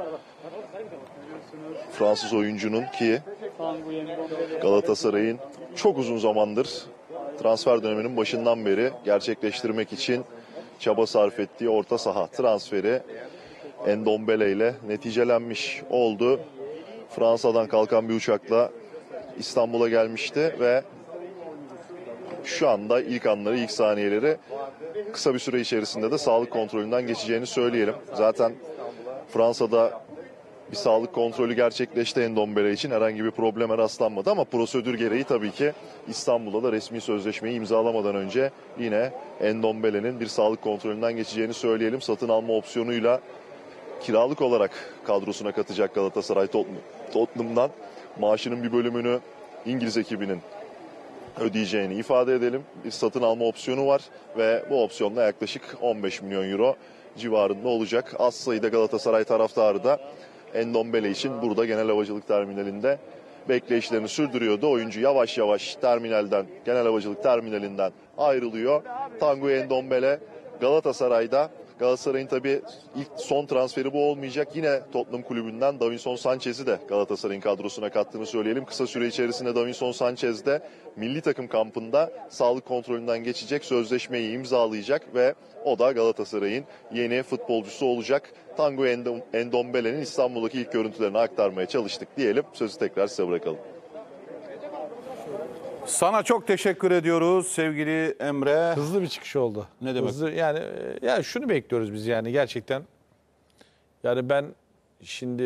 Fransız oyuncunun ki Galatasaray'ın çok uzun zamandır transfer döneminin başından beri gerçekleştirmek için çaba sarf ettiği orta saha transferi Endombele ile neticelenmiş oldu. Fransa'dan kalkan bir uçakla İstanbul'a gelmişti ve şu anda ilk anları, ilk saniyeleri kısa bir süre içerisinde de sağlık kontrolünden geçeceğini söyleyelim. Zaten Fransa'da bir sağlık kontrolü gerçekleşti Endombele için. Herhangi bir probleme rastlanmadı ama prosedür gereği tabii ki İstanbul'da da resmi sözleşmeyi imzalamadan önce yine Endombele'nin bir sağlık kontrolünden geçeceğini söyleyelim. Satın alma opsiyonuyla kiralık olarak kadrosuna katacak Galatasaray Tottenham'dan maaşının bir bölümünü İngiliz ekibinin ödeyeceğini ifade edelim. Bir satın alma opsiyonu var ve bu opsiyonla yaklaşık 15 milyon euro civarında olacak. Az sayıda Galatasaray taraftarı da Endombele için burada Genel Havacılık Terminali'nde bekleyişlerini sürdürüyordu. Oyuncu yavaş yavaş Genel Havacılık Terminali'nden ayrılıyor. Tanguy Endombele Galatasaray'da. Galatasaray'ın tabii son transferi bu olmayacak. Yine Tottenham kulübünden Davinson Sanchez'i de Galatasaray'ın kadrosuna kattığını söyleyelim. Kısa süre içerisinde Davinson Sanchez de milli takım kampında sağlık kontrolünden geçecek, sözleşmeyi imzalayacak ve o da Galatasaray'ın yeni futbolcusu olacak. Tanguy Endombele'nin İstanbul'daki ilk görüntülerini aktarmaya çalıştık diyelim. Sözü tekrar size bırakalım. Sana çok teşekkür ediyoruz sevgili Emre. Hızlı bir çıkış oldu. Ne demek? Hızlı, yani ya şunu bekliyoruz biz yani gerçekten. Yani ben şimdi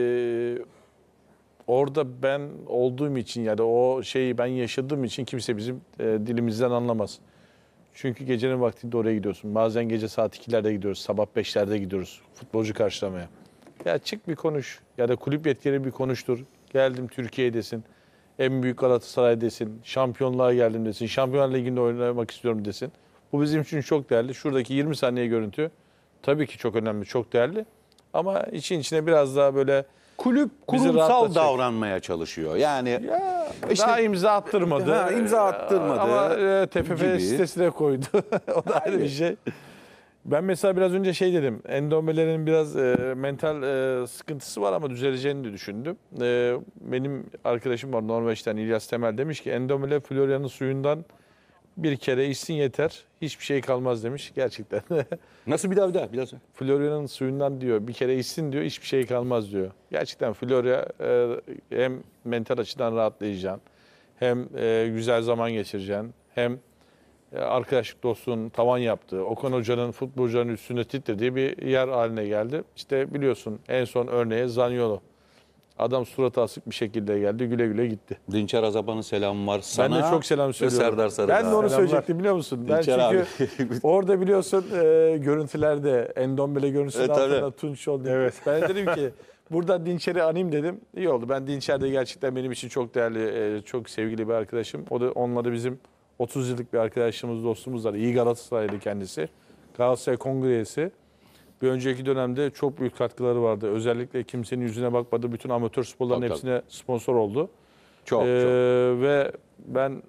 orada ben olduğum için yani o şeyi ben yaşadığım için kimse bizim dilimizden anlamaz. Çünkü gecenin vaktinde oraya gidiyorsun. Bazen gece saat 2'lerde gidiyoruz, sabah 5'lerde gidiyoruz futbolcu karşılamaya. Ya çık bir konuş ya da kulüp yetkili bir konuştur. Geldim Türkiye'desin. En büyük Galatasaray desin. Şampiyonluğa geldim desin. Şampiyonlar Ligi'nde oynamak istiyorum desin. Bu bizim için çok değerli. Şuradaki 20 saniye görüntü tabii ki çok önemli, çok değerli. Ama için içine biraz daha böyle Kulüp bizi kurumsal rahatlatacak. davranmaya çalışıyor. Yani Ya, İşte- daha imza attırmadı. Ha, imza attırmadı Ama TFF gibi. sitesine koydu. O da ayrı bir şey. Ben mesela biraz önce şey dedim. Endombele'nin biraz mental sıkıntısı var ama düzeleceğini de düşündüm. Benim arkadaşım var Norveç'ten İlyas Temel demiş ki Endombele Florya'nın suyundan bir kere içsin yeter. Hiçbir şey kalmaz demiş. Gerçekten. nasıl bir daha biraz? Florya'nın suyundan diyor bir kere içsin diyor hiçbir şey kalmaz diyor. Gerçekten Florya hem mental açıdan rahatlayacaksın hem güzel zaman geçireceksin hem arkadaşlık dostluğun tavan yaptığı, Okan Hoca'nın futbolcuların üstüne titrediği bir yer haline geldi. İşte biliyorsun en son örneği Zaniolo. Adam suratı asık bir şekilde geldi, güle güle gitti. Dinçer Azapa'nın selamı var sana. Ben de çok selam söylüyorum. Serdar Sarıdağ. Ben de onu Selamlar. söyleyecektim biliyor musun? Ben Dinçer çünkü abi. orada biliyorsun Endombele görüntüsünün tabii. altında Tunç oldu. Evet. Ben dedim ki burada Dinçer'i anayım dedim. İyi oldu. Ben Dinçer de gerçekten benim için çok değerli, çok sevgili bir arkadaşım. O da onunla bizim 30 yıllık bir arkadaşlığımız, dostumuz var. İyi Galatasaraylı kendisi. Galatasaray Kongre üyesi. Bir önceki dönemde çok büyük katkıları vardı. Özellikle kimsenin yüzüne bakmadı. Bütün amatör sporların Tabii, hepsine sponsor oldu. Çok. Ve ben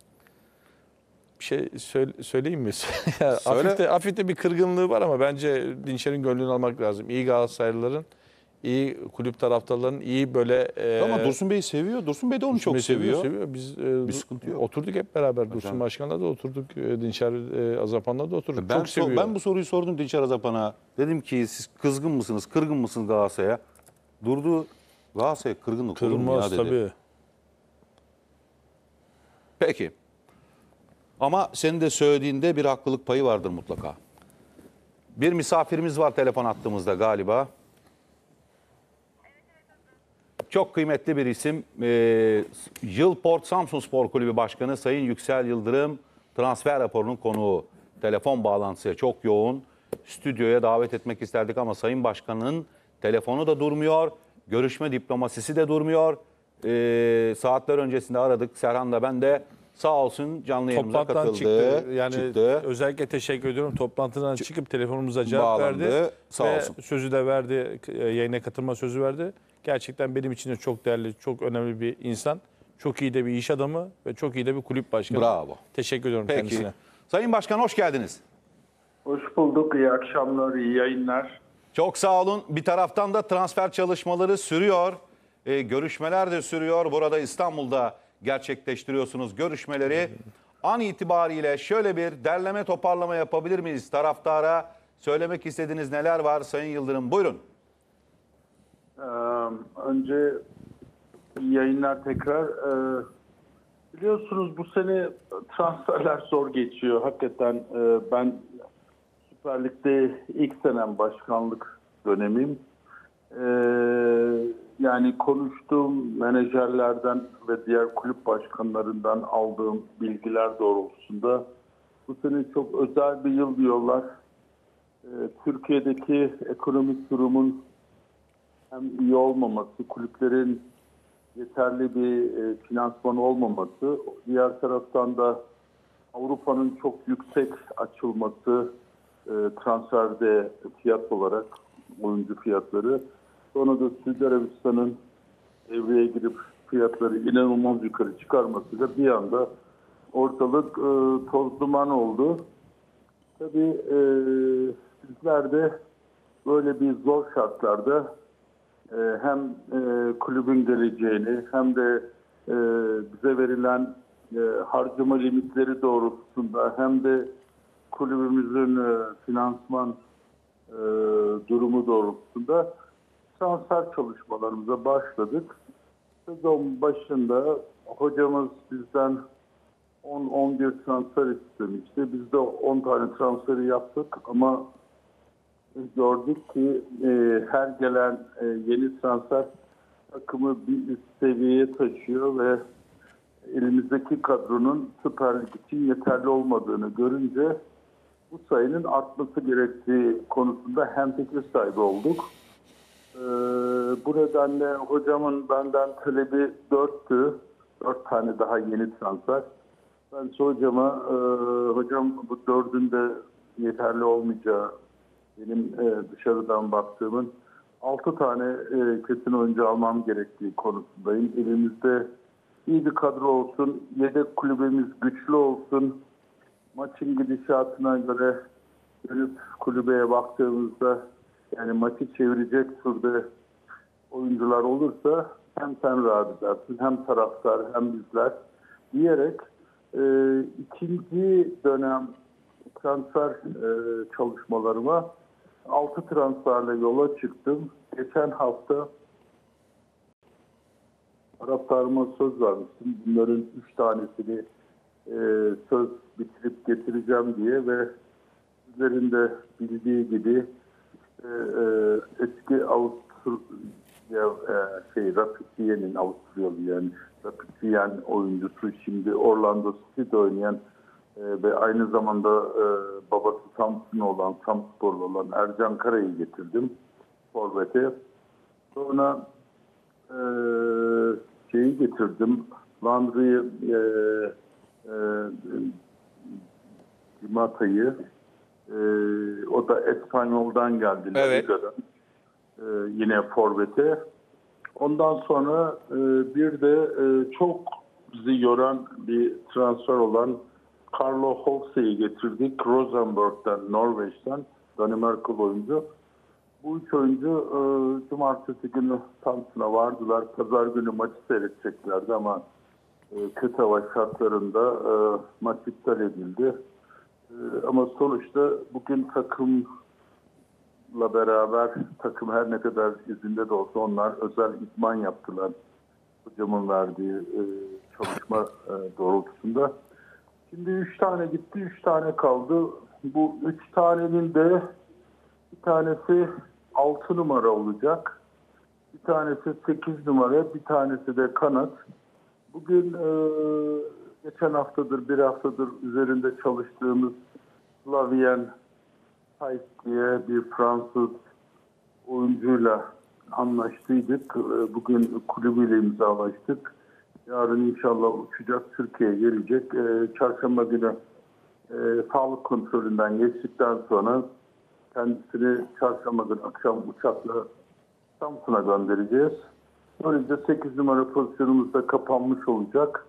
bir şey söyleyeyim mi? Ya, Söyle. hafif de bir kırgınlığı var ama bence Dinçer'in gönlünü almak lazım. İyi Galatasaraylıların, iyi kulüp taraftarlarının, iyi böyle... Ama Dursun Bey'i seviyor. Dursun Bey de onu çok seviyor. Biz Bir sıkıntı yok. oturduk hep beraber. Dursun Başkan'la da oturduk. Dinçer Azapan'la da oturduk. Çok seviyor. Ben bu soruyu sordum Dinçer Azapan'a. Dedim ki siz kızgın mısınız, kırgın mısınız Galatasaray'a? Durdu. Galatasaray'a kırgınlık olur mu ya Kırılmaz dedi. tabii. Peki. Ama senin de söylediğinde bir haklılık payı vardır mutlaka. Bir misafirimiz var telefon attığımızda galiba. Çok kıymetli bir isim. Yılport Samsunspor Kulübü Başkanı Sayın Yüksel Yıldırım transfer raporunun konuğu. Telefon bağlantısı çok yoğun. Stüdyoya davet etmek isterdik ama Sayın Başkan'ın telefonu da durmuyor. Görüşme diplomasisi de durmuyor. Saatler öncesinde aradık. Serhan da ben de sağ olsun canlı yayınımıza Toplantıdan katıldı. çıktı. Yani özellikle teşekkür ediyorum. Toplantıdan çıkıp telefonumuza cevap Bağlandı. verdi. Sağ ve olsun. sözü de verdi. Yayına katılma sözü verdi. Gerçekten benim için de çok değerli, çok önemli bir insan. Çok iyi de bir iş adamı ve çok iyi de bir kulüp başkanı. Bravo. Teşekkür ediyorum Peki. kendisine. Sayın Başkan hoş geldiniz. Hoş bulduk. İyi akşamlar, iyi yayınlar. Çok sağ olun. Bir taraftan da transfer çalışmaları sürüyor. Görüşmeler de sürüyor. Burada İstanbul'da gerçekleştiriyorsunuz görüşmeleri. An itibariyle şöyle bir derleme toparlama yapabilir miyiz? Taraftara söylemek istediğiniz neler var Sayın Yıldırım? Buyurun. Önce iyi yayınlar tekrar. Biliyorsunuz bu sene transferler zor geçiyor. Hakikaten ben Süper Lig'de ilk senem başkanlık dönemim. Yani konuştuğum menajerlerden ve diğer kulüp başkanlarından aldığım bilgiler doğrultusunda bu sene çok özel bir yıl diyorlar. Türkiye'deki ekonomik durumun hem iyi olmaması, kulüplerin yeterli bir finansman olmaması, diğer taraftan da Avrupa'nın çok yüksek açılması transferde fiyat olarak oyuncu fiyatları, sonra da Suudi Arabistan'ın devreye girip fiyatları inanılmaz yukarı çıkarmasıyla bir anda ortalık toz duman oldu. Tabii bizler de böyle bir zor şartlarda hem kulübün geleceğini hem de bize verilen harcama limitleri doğrultusunda hem de kulübümüzün finansman durumu doğrultusunda transfer çalışmalarımıza başladık. Sezon başında hocamız bizden 10-11 transfer istemişti. Biz de 10 tane transferi yaptık ama gördük ki her gelen yeni transfer takımı bir üst seviyeye taşıyor ve elimizdeki kadronun Süper Lig için yeterli olmadığını görünce bu sayının artması gerektiği konusunda hemfikir sahibi olduk. Bu nedenle hocamın benden talebi 4'tü. 4 tane daha yeni transfer. Ben hocama, hocam bu 4'ün de yeterli olmayacağı benim dışarıdan baktığımın 6 tane kesin oyuncu almam gerektiği konusundayım. Elimizde iyi bir kadro olsun, yedek kulübemiz güçlü olsun. Maçın gidişatına göre dönüp kulübeye baktığımızda yani maçı çevirecek türde oyuncular olursa hem sen rahat edersin, hem taraftar hem bizler diyerek ikinci dönem transfer çalışmalarıma 6 transferle yola çıktım. Geçen hafta taraftarıma söz vermiştim. Bunların 3 tanesini söz bitirip getireceğim diye ve üzerinde bildiği gibi eski Rapid Viyen'in Avusturyalı yani Rapid Viyen oyuncusu şimdi Orlando City'de oynayan ve aynı zamanda babası Samsun'u olan, Samsporlu olan Ercan Kara'yı getirdim forvete. Sonra getirdim. Landry'yi Dimata'yı o da Espanyol'dan geldi. Evet. Yine forvete. Ondan sonra bir de çok bizi yoran bir transfer olan Carlo Holse'yi getirdik. Rosenborg'dan, Norveç'ten. Danimarkalı oyuncu. Bu 3 oyuncu cumartesi günü Samsun'a vardılar. Pazar günü maçı seyredeceklerdi ama kötü hava şartlarında maç iptal edildi. Ama sonuçta bugün takımla beraber takım her ne kadar izinde de olsa onlar özel idman yaptılar. Hocamın verdiği çalışma doğrultusunda. Şimdi 3 tane gitti, 3 tane kaldı. Bu 3 tanenin de bir tanesi 6 numara olacak. Bir tanesi 8 numara, bir tanesi de kanat. Bugün geçen haftadır, bir haftadır üzerinde çalıştığımız Flavien Hayt diye bir Fransız oyuncuyla anlaştıydık. Bugün kulübüyle imzalaştık. Yarın inşallah uçacak, Türkiye'ye gelecek. Çarşamba günü sağlık kontrolünden geçtikten sonra kendisini çarşamba günü akşam uçakla Samsun'a göndereceğiz. Böylece 8 numara pozisyonumuz da kapanmış olacak.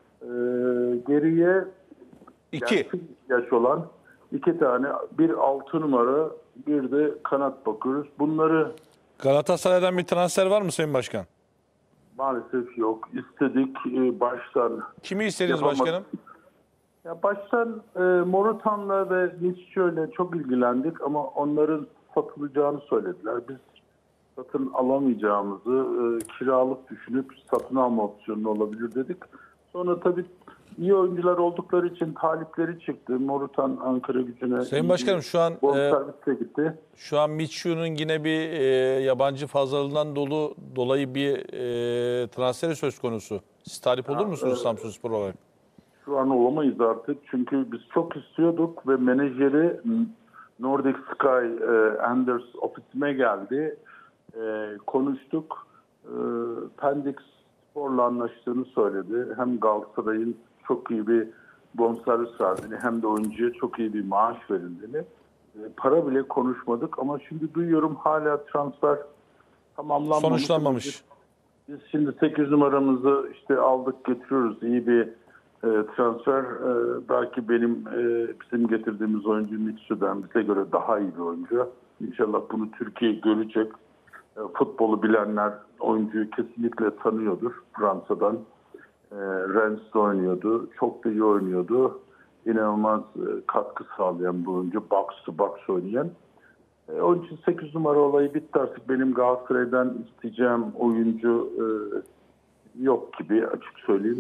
Geriye 2 yaş olan 2 tane, bir 6 numara, bir de kanat bakıyoruz. Bunları Galatasaray'dan bir transfer var mı Sayın Başkan? maalesef yok. İstedik baştan. Kimi istediniz Yapamadık. başkanım? Ya baştan Morutan'la ve Nietzsche'yle çok ilgilendik ama onların satılacağını söylediler. Biz satın alamayacağımızı kiralık düşünüp satın alma opsiyonu olabilir dedik. Sonra tabii iyi oyuncular oldukları için talipleri çıktı. Morutan Ankara Gücü'ne Sayın Başkanım şu an bonservisle gitti. şu an Miçu'nun yine bir yabancı fazlalığından dolayı bir transferi söz konusu. Siz talip olur musunuz Samsunspor olarak? Şu an olamayız artık çünkü biz çok istiyorduk ve menajeri Nordic Sky Anders ofisime geldi. Konuştuk. Pendik Spor'la anlaştığını söyledi. Hem Galatasaray'ın çok iyi bir bonservis verdiğini hem de oyuncuya çok iyi bir maaş verildiğini. Para bile konuşmadık ama şimdi duyuyorum hala transfer tamamlanmamış. Sonuçlanmamış. Biz şimdi 8 numaramızı işte aldık getiriyoruz. İyi bir transfer. Belki bizim getirdiğimiz oyuncu Mitsu'dan bize göre daha iyi bir oyuncu. İnşallah bunu Türkiye görecek. Futbolu bilenler oyuncuyu kesinlikle tanıyordur Fransa'dan. Rennes'te oynuyordu. Çok da iyi oynuyordu. İnanılmaz katkı sağlayan bir oyuncu. Box to box oynayan. Onun için 8 numara olayı bitti artık. Benim Galatasaray'dan isteyeceğim oyuncu yok gibi açık söyleyeyim.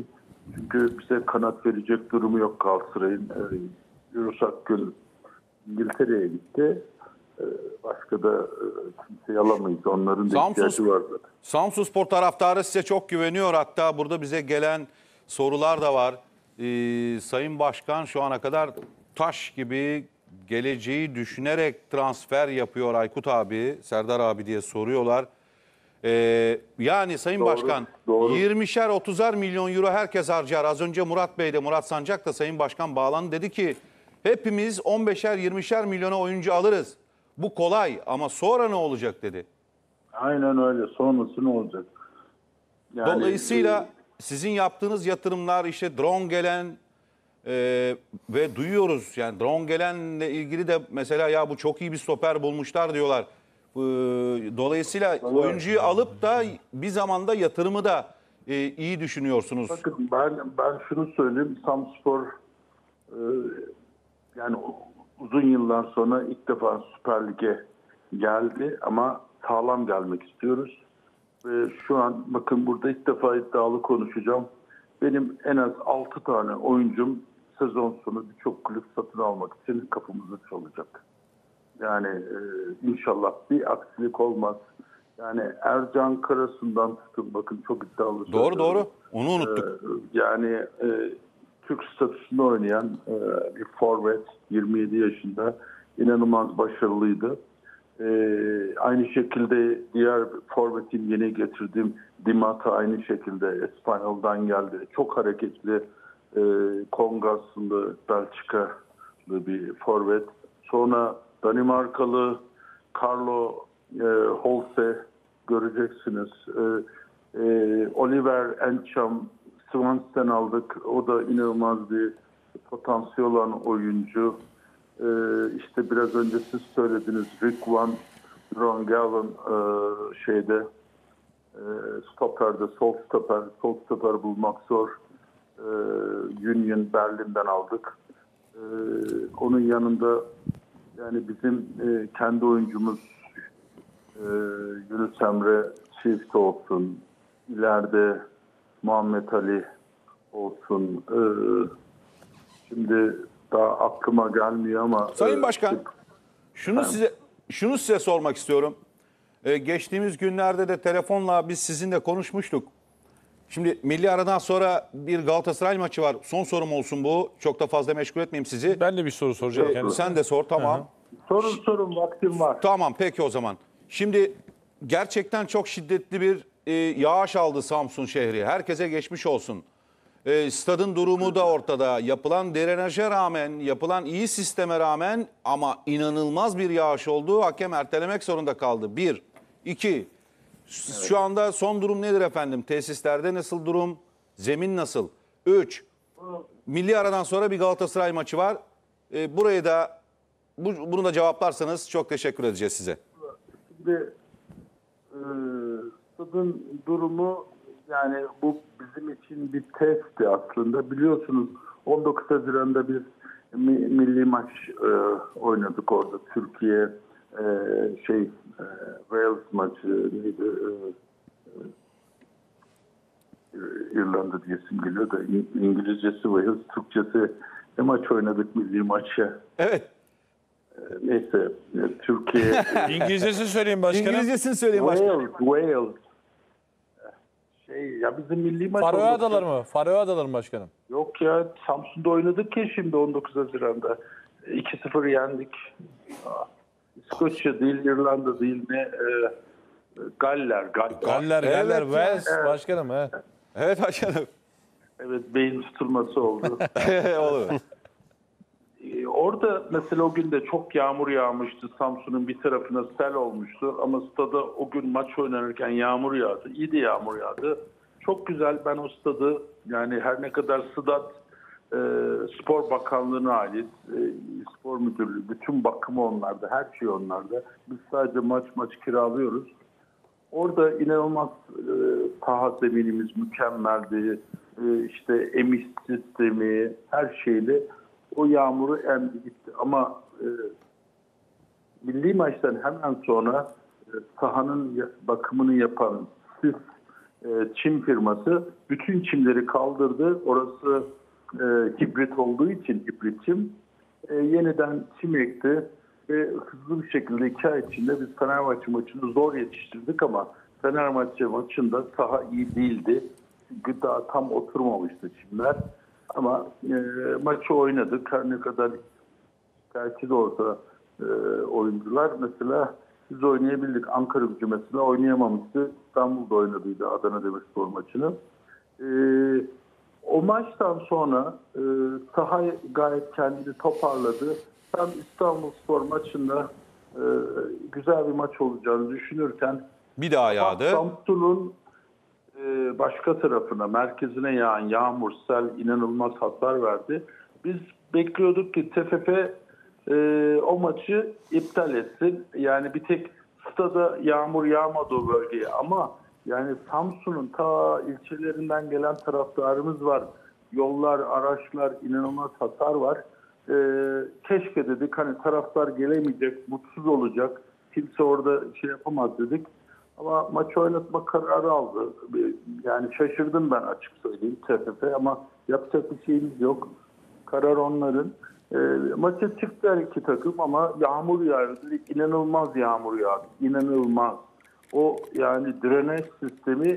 Çünkü bize kanat verecek durumu yok Galatasaray'ın. Yunus Akgün İngiltere'ye gitti. Başka da kimseyi alamayız. Onların da ihtiyacı var zaten. Samsunspor taraftarı size çok güveniyor. Hatta burada bize gelen sorular da var. Sayın Başkan şu ana kadar taş gibi geleceği düşünerek transfer yapıyor Aykut abi, Serdar abi diye soruyorlar. Yani Sayın Başkan 20'şer 30'ar milyon euro herkes harcar. Az önce Murat Bey de Murat Sancak da Sayın Başkan bağlandı. Dedi ki hepimiz 15'er 20'şer milyona oyuncu alırız. Bu kolay ama sonra ne olacak dedi. Aynen öyle. Sonrası ne olacak? Yani, Dolayısıyla sizin yaptığınız yatırımlar işte Drongelen ve duyuyoruz yani Drongelen'le ilgili de mesela ya bu çok iyi bir stoper bulmuşlar diyorlar. Dolayısıyla oyuncuyu alıp da bir zamanda yatırımı da iyi düşünüyorsunuz. Bakın ben şunu söyleyeyim. Samspor yani uzun yıllar sonra ilk defa Süper Lig'e geldi ama sağlam gelmek istiyoruz. Ve şu an bakın burada ilk defa iddialı konuşacağım. Benim en az 6 tane oyuncum sezon sonu birçok kulüp satın almak için kapımızı çalacak. Yani inşallah bir aksilik olmaz. Yani Ercan Karasu'ndan tutun bakın çok iddialı. Doğru. Onu unuttuk. Yani Türk statüsünde oynayan bir forvet 27 yaşında inanılmaz başarılıydı. Aynı şekilde diğer forvetin yeni getirdiğim Dimata aynı şekilde İspanyol'dan geldi. Çok hareketli Kongaslı Belçikalı bir forvet. Sonra Danimarkalı Carlo Holse göreceksiniz. Oliver Encham Swansea'dan aldık. O da inanılmaz bir potansiyel olan oyuncu. İşte biraz önce siz söylediniz Rick Van Drongelen stoperde sol stoper bulmak zor. Union Berlin'den aldık. Onun yanında yani bizim kendi oyuncumuz Yunus Emre Çift olsun, ileride Muhammed Ali olsun. Şimdi daha aklıma gelmiyor ama... Sayın Başkan, şunu size sormak istiyorum. Geçtiğimiz günlerde de telefonla biz sizinle konuşmuştuk. Şimdi milli aradan sonra bir Galatasaray maçı var. Son sorum olsun bu. Çok da fazla meşgul etmeyeyim sizi. Ben de bir soru soracağım kendisine. Sen de sor, tamam. Sorun vaktim var. Tamam, peki o zaman. Şimdi gerçekten çok şiddetli bir yağış aldı Samsun şehri. Herkese geçmiş olsun. Stadın durumu da ortada. Yapılan drenaja rağmen, yapılan iyi sisteme rağmen ama inanılmaz bir yağış oldu. Hakem ertelemek zorunda kaldı. 1, 2. Şu anda son durum nedir efendim? Tesislerde nasıl durum? Zemin nasıl? 3. Milli aradan sonra bir Galatasaray maçı var. Burayı da bunu da cevaplarsanız çok teşekkür edeceğiz size. Şimdi stadın durumu yani bu bizim için bir testti aslında. Biliyorsunuz 19 Haziran'da biz milli maç oynadık orada. Türkiye Wales maçı neydi? İrlanda diyesim geliyor da İngilizcesi Wales, Türkçesi ne maç oynadık milli maçı? Evet. Neyse Türkiye... İngilizcesini söyleyeyim başkanım. İngilizcesini söyleyeyim başkanım. Wales. Ya bizim milli maç... Faroe Adaları mı? Faroe Adaları mı başkanım? Yok ya Samsun'da oynadık ya şimdi 19 Haziran'da. 2-0 yendik. İskoçya değil, İrlanda değil ne Galler. Galler, Wales başkanım. He. Evet başkanım. Evet beyin tutulması oldu. Olur. Orada mesela o gün de çok yağmur yağmıştı. Samsun'un bir tarafına sel olmuştu. Ama stada o gün maç oynanırken yağmur yağdı. İyi de yağmur yağdı. Çok güzel ben o stadı yani her ne kadar Sıdat Spor Bakanlığı'na ait spor müdürlüğü, bütün bakımı onlarda, her şey onlarda. Biz sadece maç kiralıyoruz. Orada inanılmaz saha zeminimiz mükemmeldi. İşte emiş sistemi, her şeyle o yağmuru emdi gitti. Ama milli maçtan hemen sonra sahanın bakımını yapan SİS çim firması bütün çimleri kaldırdı. Orası hibrit olduğu için hibrit çim. Yeniden çim ekti ve hızlı bir şekilde 2 ay içinde biz Fenerbahçe maçını zor yetiştirdik ama Fenerbahçe maçında saha iyi değildi. Çünkü daha tam oturmamıştı çimler. Ama maçı oynadık. Her ne kadar şikayetçi de olsa oyuncular mesela biz oynayabildik. Ankara-Gücü mesela oynayamamıştı. İstanbul'da oynadıydı Adana Demirspor maçını. O maçtan sonra saha gayet kendini toparladı. Tam İstanbulspor maçında güzel bir maç olacağını düşünürken Bir daha yağdı. Samsun'un başka tarafına, merkezine yağan yağmur, sel inanılmaz hasar verdi. Biz bekliyorduk ki TFF o maçı iptal etsin. Yani bir tek stada yağmur yağmadı o bölgeye ama yani Samsun'un ta ilçelerinden gelen taraftarımız var. Yollar, araçlar, inanılmaz hasar var. Keşke dedik hani taraftar gelemeyecek, mutsuz olacak. Kimse orada şey yapamaz dedik. Ama maçı oynatma kararı aldı. Yani şaşırdım ben açık söyleyeyim TFF ama yapacak bir şeyimiz yok. Karar onların. Maça çıktı her iki takım ama yağmur yağdı. İnanılmaz yağmur yağdı. İnanılmaz. O yani drenaj sistemi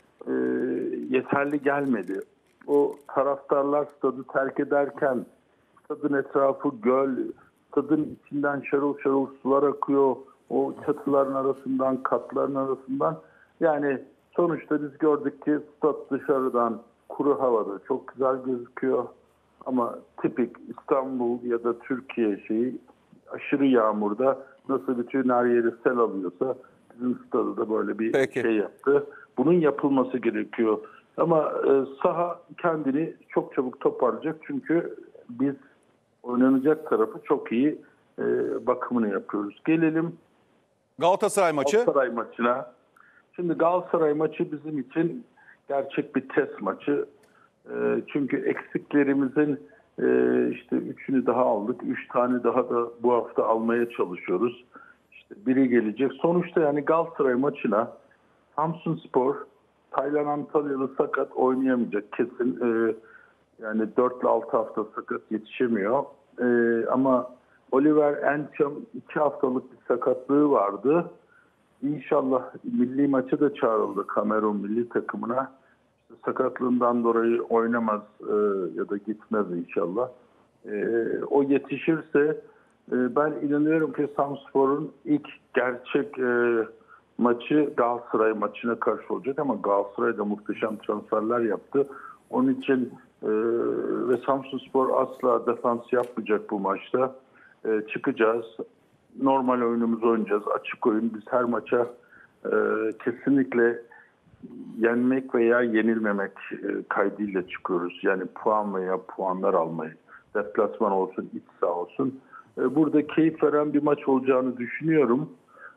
yeterli gelmedi. O taraftarlar stadı terk ederken stadın etrafı göl, stadın içinden şarıl şarıl sular akıyor. O çatıların arasından, katların arasından. Yani sonuçta biz gördük ki stat dışarıdan kuru havada çok güzel gözüküyor. Ama tipik İstanbul ya da Türkiye şeyi aşırı yağmurda nasıl bütün her yeri sel alıyorsa bizim stadı da böyle bir şey yaptı. Bunun yapılması gerekiyor. Ama saha kendini çok çabuk toparlayacak. Çünkü biz oynanacak tarafı çok iyi bakımını yapıyoruz. Gelelim Galatasaray maçı. Galatasaray maçına. Şimdi Galatasaray maçı bizim için gerçek bir test maçı. Çünkü eksiklerimizin işte 3'ünü daha aldık. 3 tane daha da bu hafta almaya çalışıyoruz. İşte biri gelecek. Sonuçta yani Galatasaray maçına Samsunspor, Taylan Antalyalı sakat oynayamayacak kesin. Yani 4 ile 6 hafta sakat yetişemiyor. Ama Oliver Encham 2 haftalık bir sakatlığı vardı. İnşallah milli maça da çağrıldı Kamerun milli takımına. İşte sakatlığından dolayı oynamaz ya da gitmez inşallah. O yetişirse ben inanıyorum ki Samspor'un ilk gerçek maçı Galatasaray maçına karşı olacak ama Galatasaray da muhteşem transferler yaptı. Onun için ve Samsunspor asla defans yapmayacak bu maçta. Çıkacağız. Normal oyunumuzu oynayacağız. Açık oyun. Biz her maça kesinlikle yenmek veya yenilmemek kaydıyla çıkıyoruz. Yani puan veya puanlar almayı. Deplasman olsun, iç saha olsun. Burada keyif veren bir maç olacağını düşünüyorum.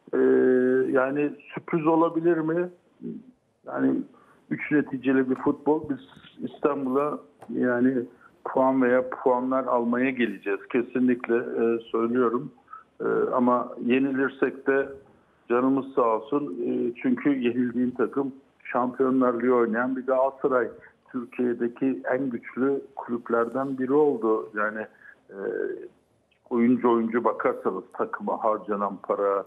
Yani sürpriz olabilir mi? Yani 3 neticeli bir futbol. Biz İstanbul'a yani puan veya puanlar almaya geleceğiz. Kesinlikle söylüyorum. Ama yenilirsek de canımız sağ olsun. Çünkü yenildiğin takım Şampiyonlar Ligi oynayan bir Galatasaray. Türkiye'deki en güçlü kulüplerden biri oldu. Yani oyuncu bakarsanız takıma harcanan para,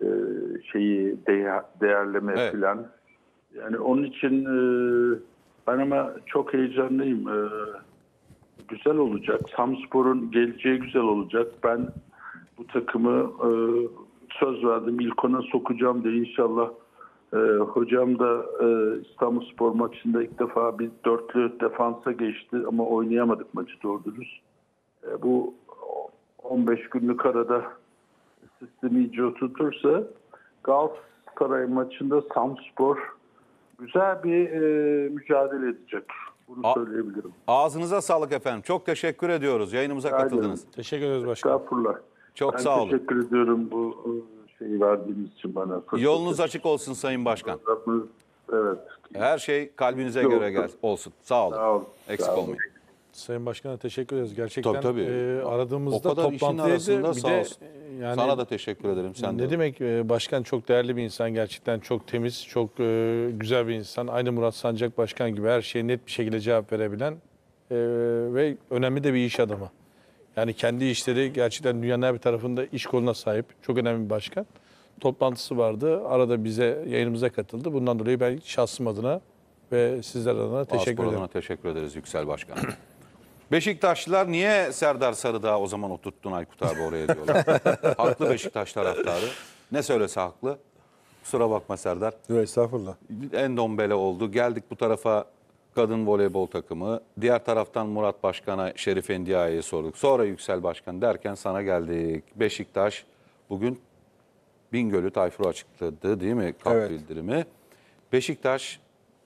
değerleme falan. Yani onun için ben ama çok heyecanlıyım. Güzel olacak. Samspor'un geleceği güzel olacak. Ben bu takımı söz verdim. İlk ona sokacağım diye inşallah. Hocam da İstanbulspor maçında ilk defa bir dörtlü defansa geçti ama oynayamadık maçı doğru dürüst. Bu 15 günlük arada sistemi iyice oturtursa Galatasaray maçında Samspor güzel bir mücadele edecek. Bunu söyleyebilirim. Ağzınıza sağlık efendim. Çok teşekkür ediyoruz. Yayınımıza katıldınız. Teşekkür ederiz başkanım. Estağfurullah. Çok sağ olun. Teşekkür ediyorum bu şeyi verdiğiniz için bana. Yolunuz açık olsun Sayın Başkan. Evet. Her şey kalbinize göre olsun. Sağ olun. Sağ olun. Eksik olmayın. Sayın Başkan'a teşekkür ederiz. Gerçekten Tabii. aradığımızda O kadar işin toplantıdaydı. arasında Bir sağ de olsun. Yani Sana da teşekkür ederim. Sen de. ne demek başkan çok değerli bir insan, gerçekten çok temiz, çok güzel bir insan. Aynı Murat Sancak Başkan gibi her şeye net bir şekilde cevap verebilen ve önemli de bir iş adamı. Yani kendi işleri gerçekten dünyanın her bir tarafında iş koluna sahip. Çok önemli bir başkan. Toplantısı vardı. Arada bize, yayınımıza katıldı. Bundan dolayı ben şahsım adına ve sizler adına teşekkür Aspor ederim. adına teşekkür ederiz Yüksel Başkan. Beşiktaşlılar niye Serdar Sarıdağ o zaman oturttun Aykut abi oraya diyorlar. Haklı Beşiktaş taraftarı. Ne söylese haklı. Kusura bakma Serdar. Yok estağfurullah. Endombele oldu. Geldik bu tarafa kadın voleybol takımı. Diğer taraftan Murat Başkan'a Şerif Endia'ya sorduk. Sonra Yüksel Başkan derken sana geldik. Beşiktaş bugün Bingöl'ü Tayfur açıkladı değil mi? Kap Evet. bildirimi. Beşiktaş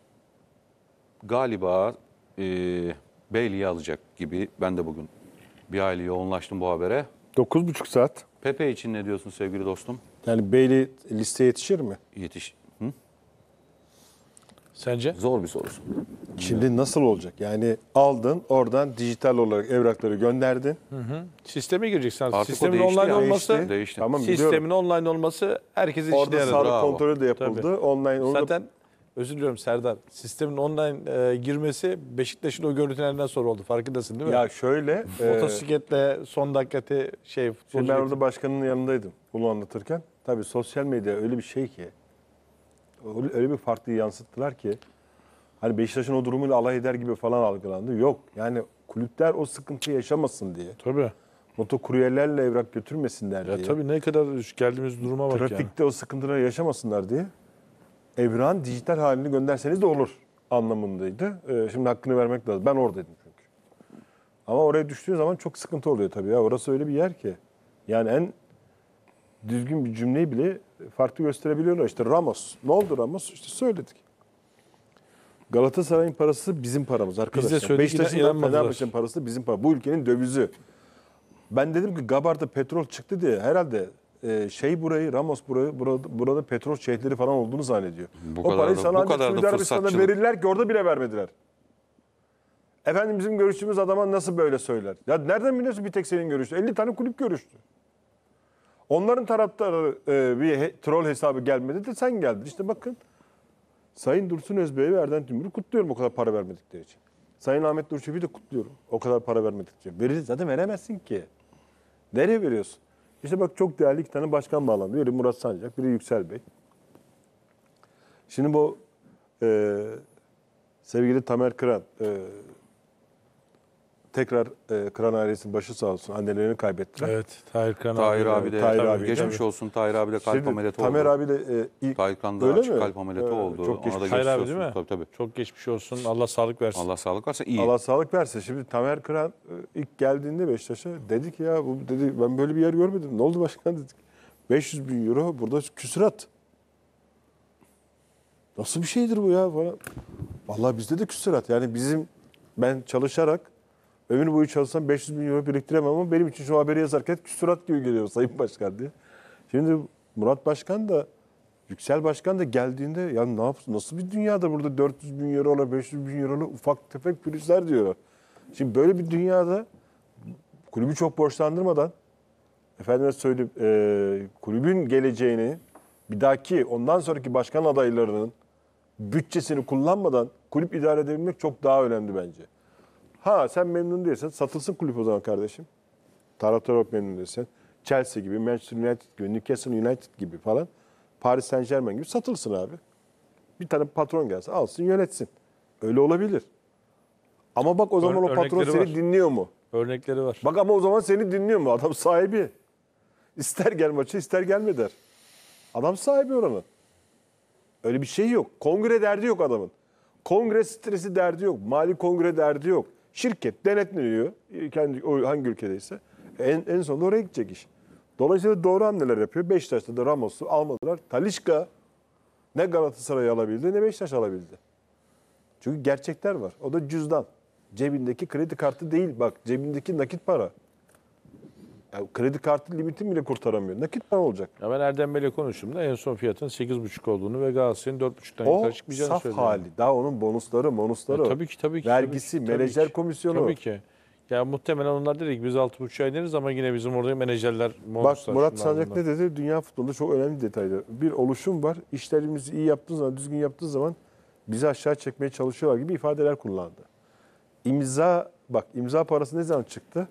galiba Bailey'i alacak gibi. Ben de bugün bir aile yoğunlaştım bu habere. 9,5 saat. Pepe için ne diyorsun sevgili dostum? Yani Bailey listeye yetişir mi? Hı? Sence? Zor bir soru. Şimdi nasıl olacak? Yani aldın, oradan dijital olarak evrakları gönderdin. Sisteme gireceksin artık. Artık o Sistemin değişti online ya. olması, Değişti. Tamam sistemin biliyorum. online olması herkesin işine Orada yarar. sağlık Bravo. kontrolü de yapıldı. Tabii. Online onu da- Zaten özür diliyorum Serdar. Sistemin online girmesi Beşiktaş'ın o görüntülerinden sonra oldu. Farkındasın değil mi? ya şöyle Motosikletle son dakikati şimdi ben orada başkanın yanındaydım bunu anlatırken. Tabii sosyal medya öyle bir şey ki öyle bir farklı yansıttılar ki hani Beşiktaş'ın o durumuyla alay eder gibi falan algılandı. Yok yani kulüpler o sıkıntıyı yaşamasın diye. Tabii. Motokuryelerle evrak götürmesinler Ya diye. tabii ne kadar geldiğimiz duruma bak yani. Trafikte o sıkıntıları yaşamasınlar diye. Evrağın dijital halini gönderseniz de olur anlamındaydı. Şimdi hakkını vermek lazım. Ben oradaydım çünkü. Ama oraya düştüğü zaman çok sıkıntı oluyor tabii ya. Orası öyle bir yer ki. Yani en düzgün bir cümleyi bile farklı gösterebiliyorlar. İşte Ramos. Ne oldu Ramos? İşte söyledik. Galatasaray'ın parası bizim paramız arkadaşlar. söyledik, Beşiktaş'ın da inanmadılar. Fenerbahçe'nin parası bizim paramız. Bu ülkenin dövizi. Ben dedim ki Gabar'da petrol çıktı diye herhalde burayı, Ramos burada petrol şehitleri falan olduğunu zannediyor. Bu O kadar parayı da- sana bu ancak kadar da Suudi Arabistan'da fırsatçılık. verirler ki orada bile vermediler. Efendim bizim görüştüğümüz adama nasıl böyle söyler? Ya nereden biliyorsun bir tek senin görüştü? 50 tane kulüp görüştü. Onların taraftarı bir troll hesabı gelmedi de sen geldin. İşte bakın Sayın Dursun Özbey'i ve Erden Tümür'ü kutluyorum o kadar para vermedikleri için. Sayın Ahmet Durçevi'yi de kutluyorum o kadar para vermedikleri için. Zaten veremezsin ki. Nereye veriyorsun? İşte bak çok değerli iki tane başkan bağlandı. Biri Murat Sancak, biri Yüksel Bey. Şimdi bu sevgili Tamer Kıran tekrar Kıran ailesinin başı sağ olsun. Annelerini kaybettiler. Evet. Tahir Kıran Tahir abi de Tahir abi, geçmiş tabii. olsun. Tahir abi de kalp Şimdi ameliyatı Tamer oldu. abi de ilk Tahir Kıran da Öyle açık mi? kalp ameliyatı oldu. çok Ona geçmiş. da Tahir geçmiş abi olsun. değil mi? Tabii. Çok geçmiş olsun. Allah sağlık versin. Allah sağlık versin. İyi. Allah sağlık versin. Şimdi Tamer Kıran ilk geldiğinde Beşiktaş'a dedi ki ya bu dedi ben böyle bir yer görmedim. Ne oldu başkan dedik. 500 bin euro burada küsurat. Nasıl bir şeydir bu ya falan. Vallahi bizde de küsurat. Yani ben çalışarak ömür boyu çalışsam 500 bin euro biriktiremem ama benim için şu haberi yazarken küsurat gibi geliyor Sayın Başkan diye. Şimdi Murat Başkan da Yüksel Başkan da geldiğinde ya ne yapsın nasıl bir dünyada burada 400 bin euro 500 bin euro ufak tefek pürüzler diyorlar. Şimdi böyle bir dünyada kulübü çok borçlandırmadan efendime söyleyeyim kulübün geleceğini bir dahaki ondan sonraki başkan adaylarının bütçesini kullanmadan kulüp idare edebilmek çok daha önemli bence. Ha sen memnun değilsen satılsın kulüp o zaman kardeşim. Taraftar olarak memnun değilsen. Chelsea gibi, Manchester United gibi, Newcastle United gibi falan. Paris Saint-Germain gibi satılsın abi. Bir tane patron gelse alsın yönetsin. Öyle olabilir. Ama bak o zaman o patron Örnekleri seni var. dinliyor mu? Örnekleri var. Bak ama o zaman seni dinliyor mu? Adam sahibi. İster gel maça ister gelme der. Adam sahibi oranın. Öyle bir şey yok. Kongre derdi yok adamın. Kongre stresi derdi yok. Mali kongre derdi yok. Şirket denetleniyor. Hangi ülkedeyse. En sonunda oraya gidecek iş. Dolayısıyla doğru hamleler yapıyor. Beşiktaş'ta da Ramos'u almadılar. Talisca ne Galatasaray'ı alabildi ne Beşiktaş alabildi. Çünkü gerçekler var. O da cüzdan. Cebindeki kredi kartı değil. Bak cebindeki nakit para. Ya, kredi kartı limitin bile kurtaramıyor. Nakit para olacak. Ya ben Erdem Bey'le konuştuğumda en son fiyatın 8,5 olduğunu ve Galatasaray'ın 4,5'tan O yukarı çıkmayacağını saf söyledi. hali. Daha onun bonusları. Tabii ki. Vergisi, tabii ki, menajer tabii ki. komisyonu. Tabii ki. Ya muhtemelen onlar dedi ki biz 6.5'a ineriz ama yine bizim orada menajerler, Bak bonuslar, Murat şunlar Sancak bunlar. ne dedi? Dünya futbolunda çok önemli detaydı. Bir oluşum var. İşlerimizi iyi yaptığın zaman, düzgün yaptığın zaman bizi aşağı çekmeye çalışıyorlar gibi ifadeler kullandı. İmza parası ne zaman çıktı?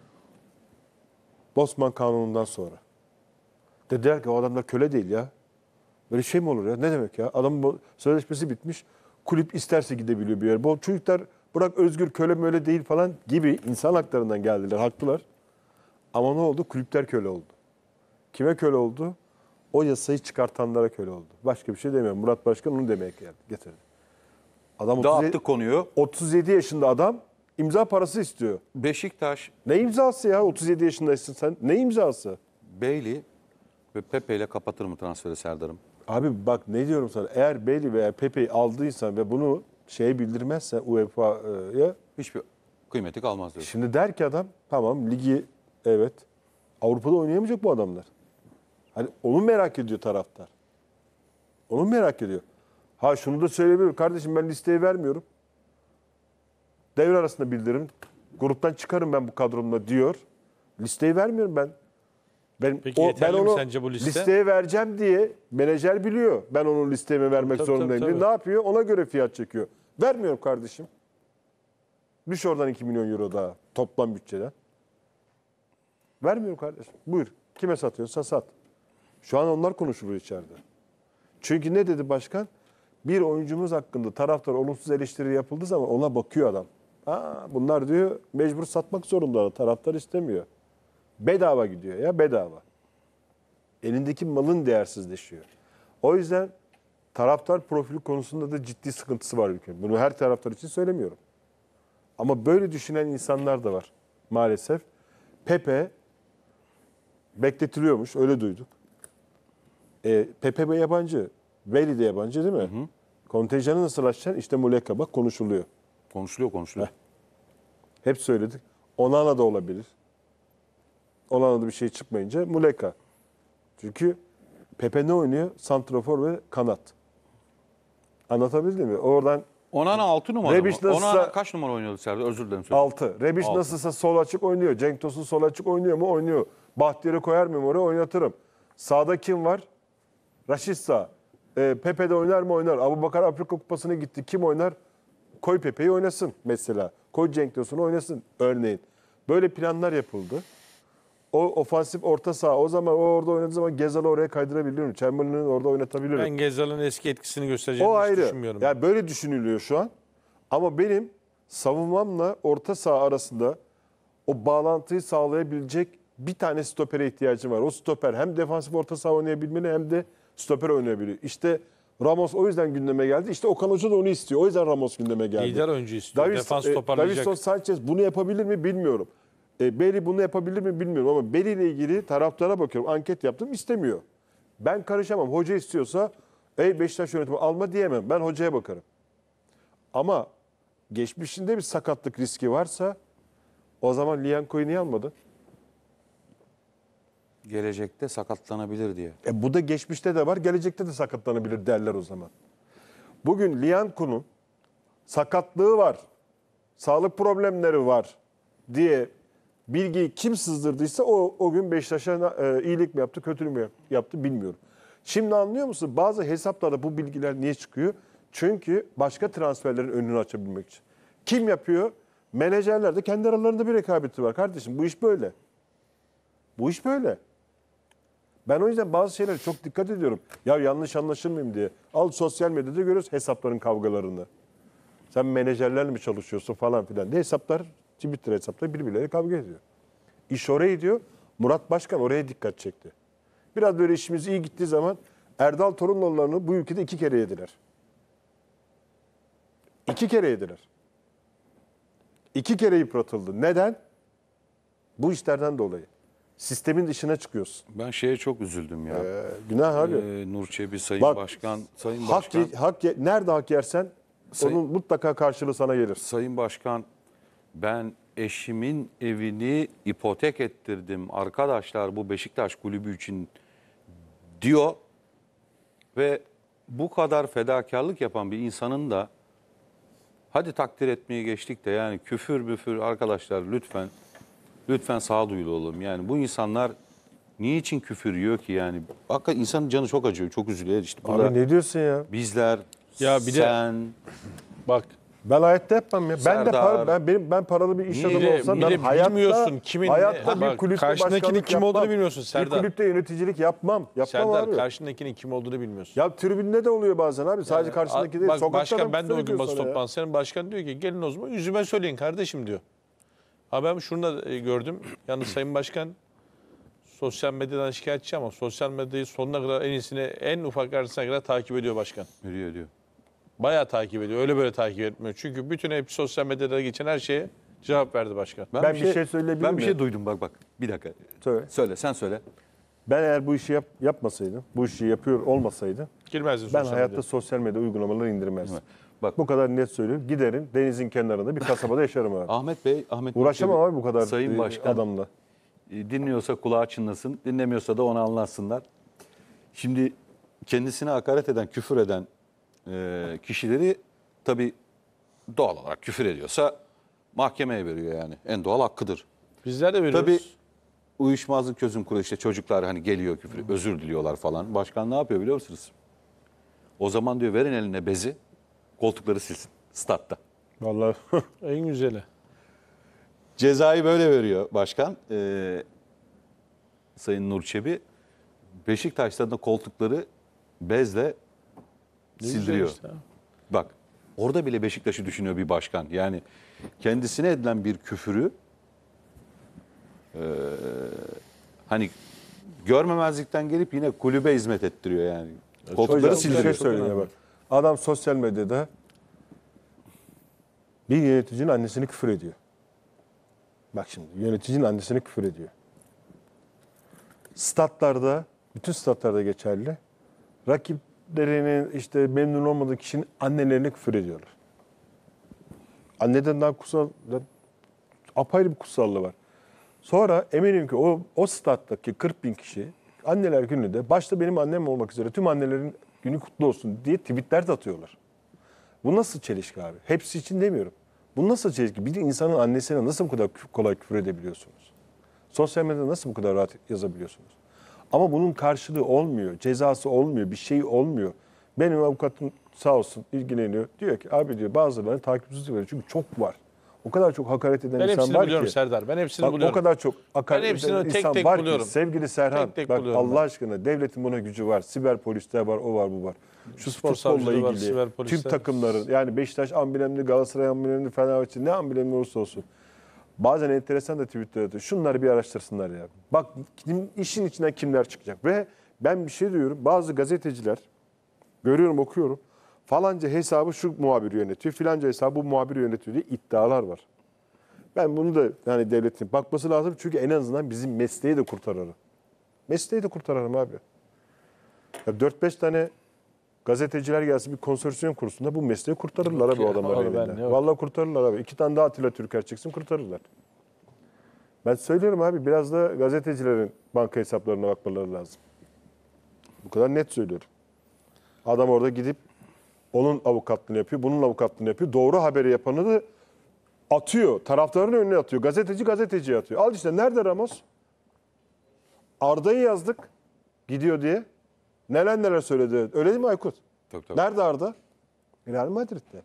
Bosman Kanunu'ndan sonra. Dediler ki o adamlar köle değil ya. Böyle şey mi olur ya? Ne demek ya? Adamın sözleşmesi bitmiş. Kulüp isterse gidebiliyor bir yere. Bu çocuklar bırak özgür köle mi öyle değil falan gibi insan haklarından geldiler. Haklılar. Ama ne oldu? Kulüpler köle oldu. Kime köle oldu? O yasayı çıkartanlara köle oldu. Başka bir şey demiyorum. Murat Başkan onu demeye getirdi. Adam Dağıttık konuyu. 37 yaşında adam imza parası istiyor. Beşiktaş, Ne imzası ya? 37 yaşındaysın sen. Ne imzası? Bailey ve Pepe ile kapatır mı transferi Serdar'ım? Abi bak ne diyorum sana. Eğer Bailey veya Pepe'yi aldıysan ve bunu şeye bildirmezsen UEFA'ya, Hiçbir kıymeti kalmaz diyor. şimdi der ki adam tamam ligi evet Avrupa'da oynayamayacak bu adamlar. Hani onu merak ediyor taraftar. Onu merak ediyor. Ha şunu da söyleyebilirim. Kardeşim ben listeyi vermiyorum. Devre arasında bildiririm. Gruptan çıkarım ben bu kadromla diyor. Listeyi vermiyorum ben. Peki yeterli mi sence bu liste? Listeye vereceğim diye menajer biliyor. Ben onun listeme vermek Tabii, zorundayım tabii, diye. tabii. Ne yapıyor? Ona göre fiyat çekiyor. Vermiyorum kardeşim. Düş oradan 2 milyon euro daha toplam bütçeden. Vermiyorum kardeşim. Buyur. Kime satıyorsan sat. Şu an onlar konuşuluyor içeride. Çünkü ne dedi başkan? Bir oyuncumuz hakkında taraftar olumsuz eleştiri yapıldığı zaman ona bakıyor adam. Bunlar diyor mecbur satmak zorunda. Taraftar istemiyor. Bedava gidiyor ya bedava. Elindeki malın değersizleşiyor. O yüzden taraftar profili konusunda da ciddi sıkıntısı var ülkenin. Bunu her taraftar için söylemiyorum. Ama böyle düşünen insanlar da var maalesef. Pepe bekletiliyormuş öyle duyduk. Pepe yabancı. Bailey de yabancı değil mi? Kontenjanı nasıl açacaksın? İşte Muleka bak konuşuluyor. Konuşuluyor. Hep söyledik. Onana da olabilir. Onana'da bir şey çıkmayınca Muleka. Çünkü Pepe ne oynuyor? Santrafor ve kanat. Anlatabildim mi? Oradan Onana 6 numara Rebic mı? nasılsa- Onana kaç numara oynuyordu Serdar? Özür dilerim. 6. Rebic Altı. nasılsa sol açık oynuyor. Cenk Tosun sol açık oynuyor mu? Oynuyor. Bahtiyar'ı koyar mıyım oraya? Oynatırım. Sağda kim var? Raşitsa. Pepe de oynar mı? Oynar. Abubakar Afrika Kupası'na gitti. Kim oynar? Koy Pepe'yi oynasın mesela. Koy Cenk Tosun'u oynasın örneğin. Böyle planlar yapıldı. O ofansif orta saha o zaman o orada oynadığı zaman Gezal'ı oraya kaydırabilirim. Chamberlain'i orada oynatabilirim. Ben Gezal'ın eski etkisini göstereceğini O hiç ayrı. düşünmüyorum. Yani böyle düşünülüyor şu an. Ama benim savunmamla orta saha arasında o bağlantıyı sağlayabilecek bir tane stopere ihtiyacım var. O stoper hem defansif orta saha oynayabilmeli hem de stoper oynayabiliyor. İşte Ramos o yüzden gündeme geldi. İşte Okan Hoca da onu istiyor. O yüzden Ramos gündeme geldi. Lider oyuncu istiyor. Defans toparlayacak. Davinson Sanchez bunu yapabilir mi bilmiyorum. Bailey bunu yapabilir mi bilmiyorum ama Bailey ile ilgili taraftara bakıyorum. Anket yaptım istemiyor. Ben karışamam. Hoca istiyorsa Beşiktaş yönetimi alma diyemem. Ben hocaya bakarım. Ama geçmişinde bir sakatlık riski varsa o zaman Lianco'yu niye almadın? Gelecekte sakatlanabilir diye. Bu da geçmişte de var, gelecekte de sakatlanabilir derler o zaman. Bugün Lianco'nun sakatlığı var, sağlık problemleri var diye bilgiyi kim sızdırdıysa o gün Beşiktaş'a iyilik mi yaptı, kötülük mü yaptı bilmiyorum. Şimdi anlıyor musun? Bazı hesaplarda bu bilgiler niye çıkıyor? Çünkü başka transferlerin önünü açabilmek için. Kim yapıyor? Menajerler de kendi aralarında bir rekabeti var. Kardeşim bu iş böyle. Bu iş böyle. Ben o yüzden bazı şeylere çok dikkat ediyorum. Ya yanlış anlaşılmayayım diye. Al sosyal medyada görüyoruz hesapların kavgalarını. Sen menajerlerle mi çalışıyorsun falan filan diye hesaplar, Twitter hesapları birbirleriyle kavga ediyor. İş oraya gidiyor. Murat Başkan oraya dikkat çekti. Biraz böyle işimiz iyi gittiği zaman Erdal Torunluoğulları'nı bu ülkede 2 kere yediler. 2 kere yediler. 2 kere yıpratıldı. Neden? Bu işlerden dolayı. Sistemin dışına çıkıyorsun. Ben şeye çok üzüldüm ya. Günah abi. Nur Çebi, Sayın Bak, Başkan. Sayın Hak, Başkan. nerede hak yersen onun mutlaka karşılığı sana gelir. Sayın Başkan, ben eşimin evini ipotek ettirdim arkadaşlar bu Beşiktaş kulübü için diyor. Ve bu kadar fedakarlık yapan bir insanın da hadi takdir etmeye geçtik de yani küfür müfür arkadaşlar lütfen sağduyulu olalım. Yani bu insanlar niçin küfür yiyor ki yani? Hakikaten insanın canı çok acıyor, çok üzülüyor. İşte burada Abi ne diyorsun ya? bizler, Ya bir de- sen, Bak Ben hayatta yapmam ya. Ben de Serdar. ben paralı bir iş Bir adamı de- olsam bir ben de hayatta bilmiyorsun kimin hayatta ne- bir bak, kulüpte karşındakinin başkanlık kim yapmam. olduğunu bilmiyorsun Serdar. Bir kulüpte yöneticilik yapmam. Yapmam Serdar abi. karşındakinin kim olduğunu bilmiyorsun. Ya tribünde de oluyor bazen abi. Sadece karşındaki değil. Bak, Sokakta başkan da ben de o gün söylüyor basın sana ya. toplantısının başkan diyor ki gelin o zaman yüzüme söyleyin kardeşim diyor. Ha ben şunu da gördüm. Yalnız Sayın Başkan sosyal medyadan şikayetçi ama sosyal medyayı sonuna kadar en iyisine en ufak ayrıntısına kadar takip ediyor başkan. diyor. Bayağı takip ediyor. Öyle böyle takip etmiyor. Çünkü bütün hep sosyal medyada geçen her şeye cevap verdi başkan. Ben bir şey söyleyebilir Ben bir miyim? şey duydum bak. Bir dakika. Söyle. Sen söyle. Ben eğer bu işi yapmasaydım, bu işi yapıyor olmasaydım Girmezdin ben sosyal hayatta medyaya. sosyal medya uygulamaları indirmezdim. Bak Bu kadar net söylüyorum. Giderim denizin kenarında bir kasabada yaşarım abi. Ahmet Bey, Uğraşamam abi bu kadar Sayın Başkan adamla. dinliyorsa kulağı çınlasın, dinlemiyorsa da onu anlatsınlar. Şimdi kendisine hakaret eden, küfür eden kişileri tabii doğal olarak küfür ediyorsa mahkemeye veriyor yani. En doğal hakkıdır. Bizler de veriyoruz. Tabii uyuşmazlık çözüm kurulu işte çocuklar hani geliyor küfür, özür diliyorlar falan. Başkan ne yapıyor biliyor musunuz? O zaman diyor verin eline bezi, koltukları silsin statta. Vallahi En güzeli. Cezayı böyle veriyor başkan. Sayın Nur Çebi. Beşiktaş'ta da koltukları bezle sildiriyor. Işte. Bak orada bile Beşiktaş'ı düşünüyor bir başkan. Yani kendisine edilen bir küfürü hani görmemezlikten gelip yine kulübe hizmet ettiriyor yani. Koltukları hocam bir sildiriyor. şey söyleyeyim ya bak. Adam sosyal medyada bir yöneticinin annesini küfür ediyor. Bak şimdi yöneticinin annesini küfür ediyor. Statlarda, bütün statlarda geçerli. Rakiplerinin işte memnun olmadığı kişinin annelerine küfür ediyorlar. Anneden daha kutsal, apayrı bir kutsallığı var. Sonra eminim ki o stat'taki 40 bin kişi anneler gününde başta benim annem olmak üzere tüm annelerin günü kutlu olsun diye tweetler de atıyorlar. Bu nasıl çelişki abi? Hepsi için demiyorum. Bu nasıl çelişki? Bir insanın annesine nasıl bu kadar kolay küfür edebiliyorsunuz? Sosyal medyada nasıl bu kadar rahat yazabiliyorsunuz? Ama bunun karşılığı olmuyor, cezası olmuyor, bir şey olmuyor. Benim avukatım sağ olsun ilgileniyor. Diyor ki abi diyor bazılarını takipsizlik veriyor. Çünkü çok var. O kadar çok hakaret eden Ben insan hepsini var biliyorum ki. Serdar. Ben hepsini Bak, buluyorum. o kadar çok hakaret Ben hepsini eden tek insan tek var buluyorum. ki. Sevgili Serhan Tek tek bak buluyorum Allah ben. aşkına devletin buna gücü var. Siber polisler var, o var, bu var. Şu Spor futbolla savcılığı var, ilgili siber polisler. tüm takımların yani Beşiktaş amblemli, Galatasaray amblemli, Fenerbahçe ne amblemli olursa olsun. Bazen enteresan da tweetler atıyor. Şunları bir araştırsınlar ya. Bak işin içinden kimler çıkacak. Ve ben bir şey diyorum. Bazı gazeteciler görüyorum, okuyorum. Falanca hesabı şu muhabir yönetiyor. Filanca hesabı bu muhabir yönetiyor diye iddialar var. Ben bunu da yani devletin bakması lazım. Çünkü en azından bizim mesleği de kurtaralım. Mesleği de kurtaralım abi. Ya 4-5 tane gazeteciler gelsin bir konsorsiyum kursunda bu mesleği kurtarırlar abi o adamlar abi ben elinden. yok. Vallahi kurtarırlar abi. 2 tane daha Atilla Türker çıksın kurtarırlar. Ben söylüyorum abi biraz da gazetecilerin banka hesaplarına bakmaları lazım. Bu kadar net söylüyorum. Adam orada gidip onun avukatlığını yapıyor, bunun avukatlığını yapıyor. Doğru haberi yapanı da atıyor. Taraftarın önüne atıyor. Gazeteci gazeteciye atıyor. Al işte nerede Ramos? Arda'yı yazdık gidiyor diye. Neler söyledi. Öyle değil mi Aykut? Tabii. Nerede Arda? Real Madrid'de.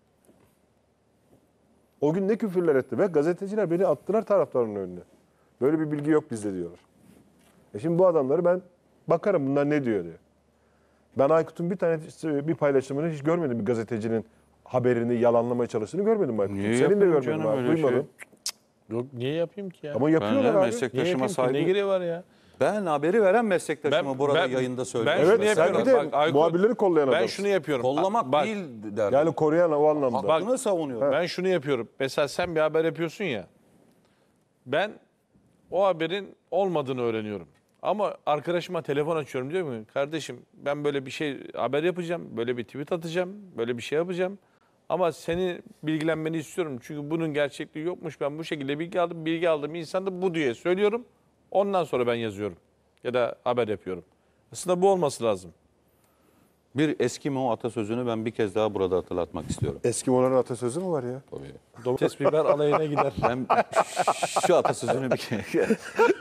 O gün ne küfürler etti ve gazeteciler beni attılar taraftarın önüne. Böyle bir bilgi yok bizde diyorlar. Şimdi bu adamları ben bakarım bunlar ne diyor diye. Ben Aykut'un bir paylaşımını hiç görmedim bir gazetecinin haberini yalanlamaya çalıştığını görmedim Aykut'un. Niye Senin de yapayım görmedim canım abi, öyle duymadım. Yok niye yapayım ki ya? Ama Ben yapıyorlar de abi. Niye meslektaşıma yapayım ki? Ne saygı. gereği var ya? Ben haberi veren meslektaşıma burada yayında söylüyorum. şunu Evet sen yapıyorum. bir de Bak, Aykut, muhabirleri kollayan Ben adamsın. şunu yapıyorum. Kollamak Bak, değil derdim. Yani koruyan o anlamda. Hakkını savunuyor. Ben şunu yapıyorum. Mesela sen bir haber yapıyorsun ya. Ben o haberin olmadığını öğreniyorum. Ama arkadaşıma telefon açıyorum diyor mu? Kardeşim ben böyle bir şey haber yapacağım. Böyle bir tweet atacağım. Böyle bir şey yapacağım. Ama seni bilgilenmeni istiyorum. Çünkü bunun gerçekliği yokmuş. Ben bu şekilde bilgi aldım. Bilgi aldığım insan da bu diye söylüyorum. Ondan sonra ben yazıyorum. Ya da haber yapıyorum. Aslında bu olması lazım. Bir Eskimo atasözünü ben bir kez daha burada hatırlatmak istiyorum. Eskimoların atasözü mü var ya? Tabii. Domates biber alayına gider. Ben şu atasözünü bir kez...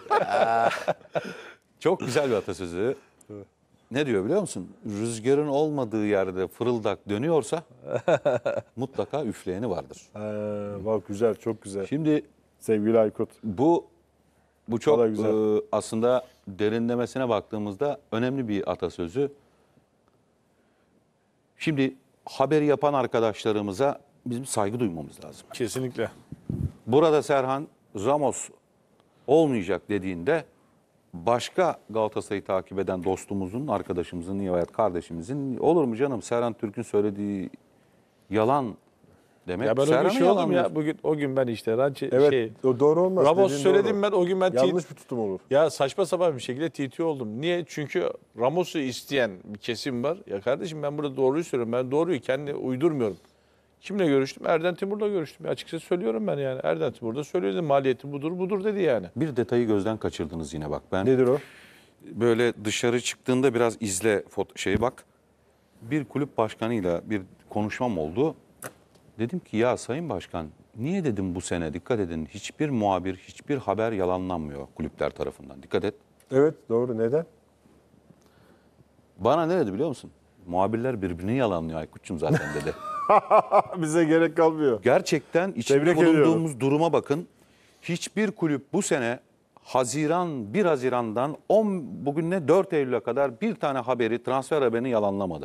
Çok güzel bir atasözü. Ne diyor biliyor musun? Rüzgarın olmadığı yerde fırıldak dönüyorsa mutlaka üfleyeni vardır. Bak güzel, çok güzel. Şimdi Sevgili Aykut. bu çok Vallahi güzel. aslında derinlemesine baktığımızda önemli bir atasözü. Şimdi haberi yapan arkadaşlarımıza bizim saygı duymamız lazım. Kesinlikle. Burada Serhan Ramos olmayacak dediğinde başka Galatasaray'ı takip eden dostumuzun, arkadaşımızın, nihayet kardeşimizin olur mu canım Serhan Türk'ün söylediği yalan demek. Ya ben o gün Serhan'ı şey oldum ya yalanlıyorsun. bugün o gün ben işte Evet, o doğru olmaz. Ramos dediğin söyledim doğru. ben o gün ben Yanlış bir tutum olur. ya saçma sapan bir şekilde TT oldum. Niye? Çünkü Ramos'u isteyen bir kesim var. Ya kardeşim ben burada doğruyu söylüyorum. Ben doğruyu kendi uydurmuyorum. Kimle görüştüm? Erden Timur'la görüştüm. Ya açıkçası söylüyorum ben yani. Erden Timur da söyledi. Maliyeti budur dedi yani. Bir detayı gözden kaçırdınız yine bak. Ben Nedir o? böyle dışarı çıktığında biraz izle şeyi bak. Bir kulüp başkanıyla bir konuşmam oldu. Dedim ki ya Sayın Başkan niye dedim bu sene dikkat edin hiçbir muhabir, hiçbir haber yalanlanmıyor kulüpler tarafından. Dikkat et. Evet, doğru. Neden? Bana ne dedi biliyor musun? Muhabirler birbirini yalanlıyor Aykut'cum zaten dedi. Bize gerek kalmıyor. Gerçekten içinde Tebrik bulunduğumuz duruma bakın. Hiçbir kulüp bu sene 1 Haziran'dan bugün ne 4 Eylül'e kadar bir tane haberi, transfer haberini yalanlamadı.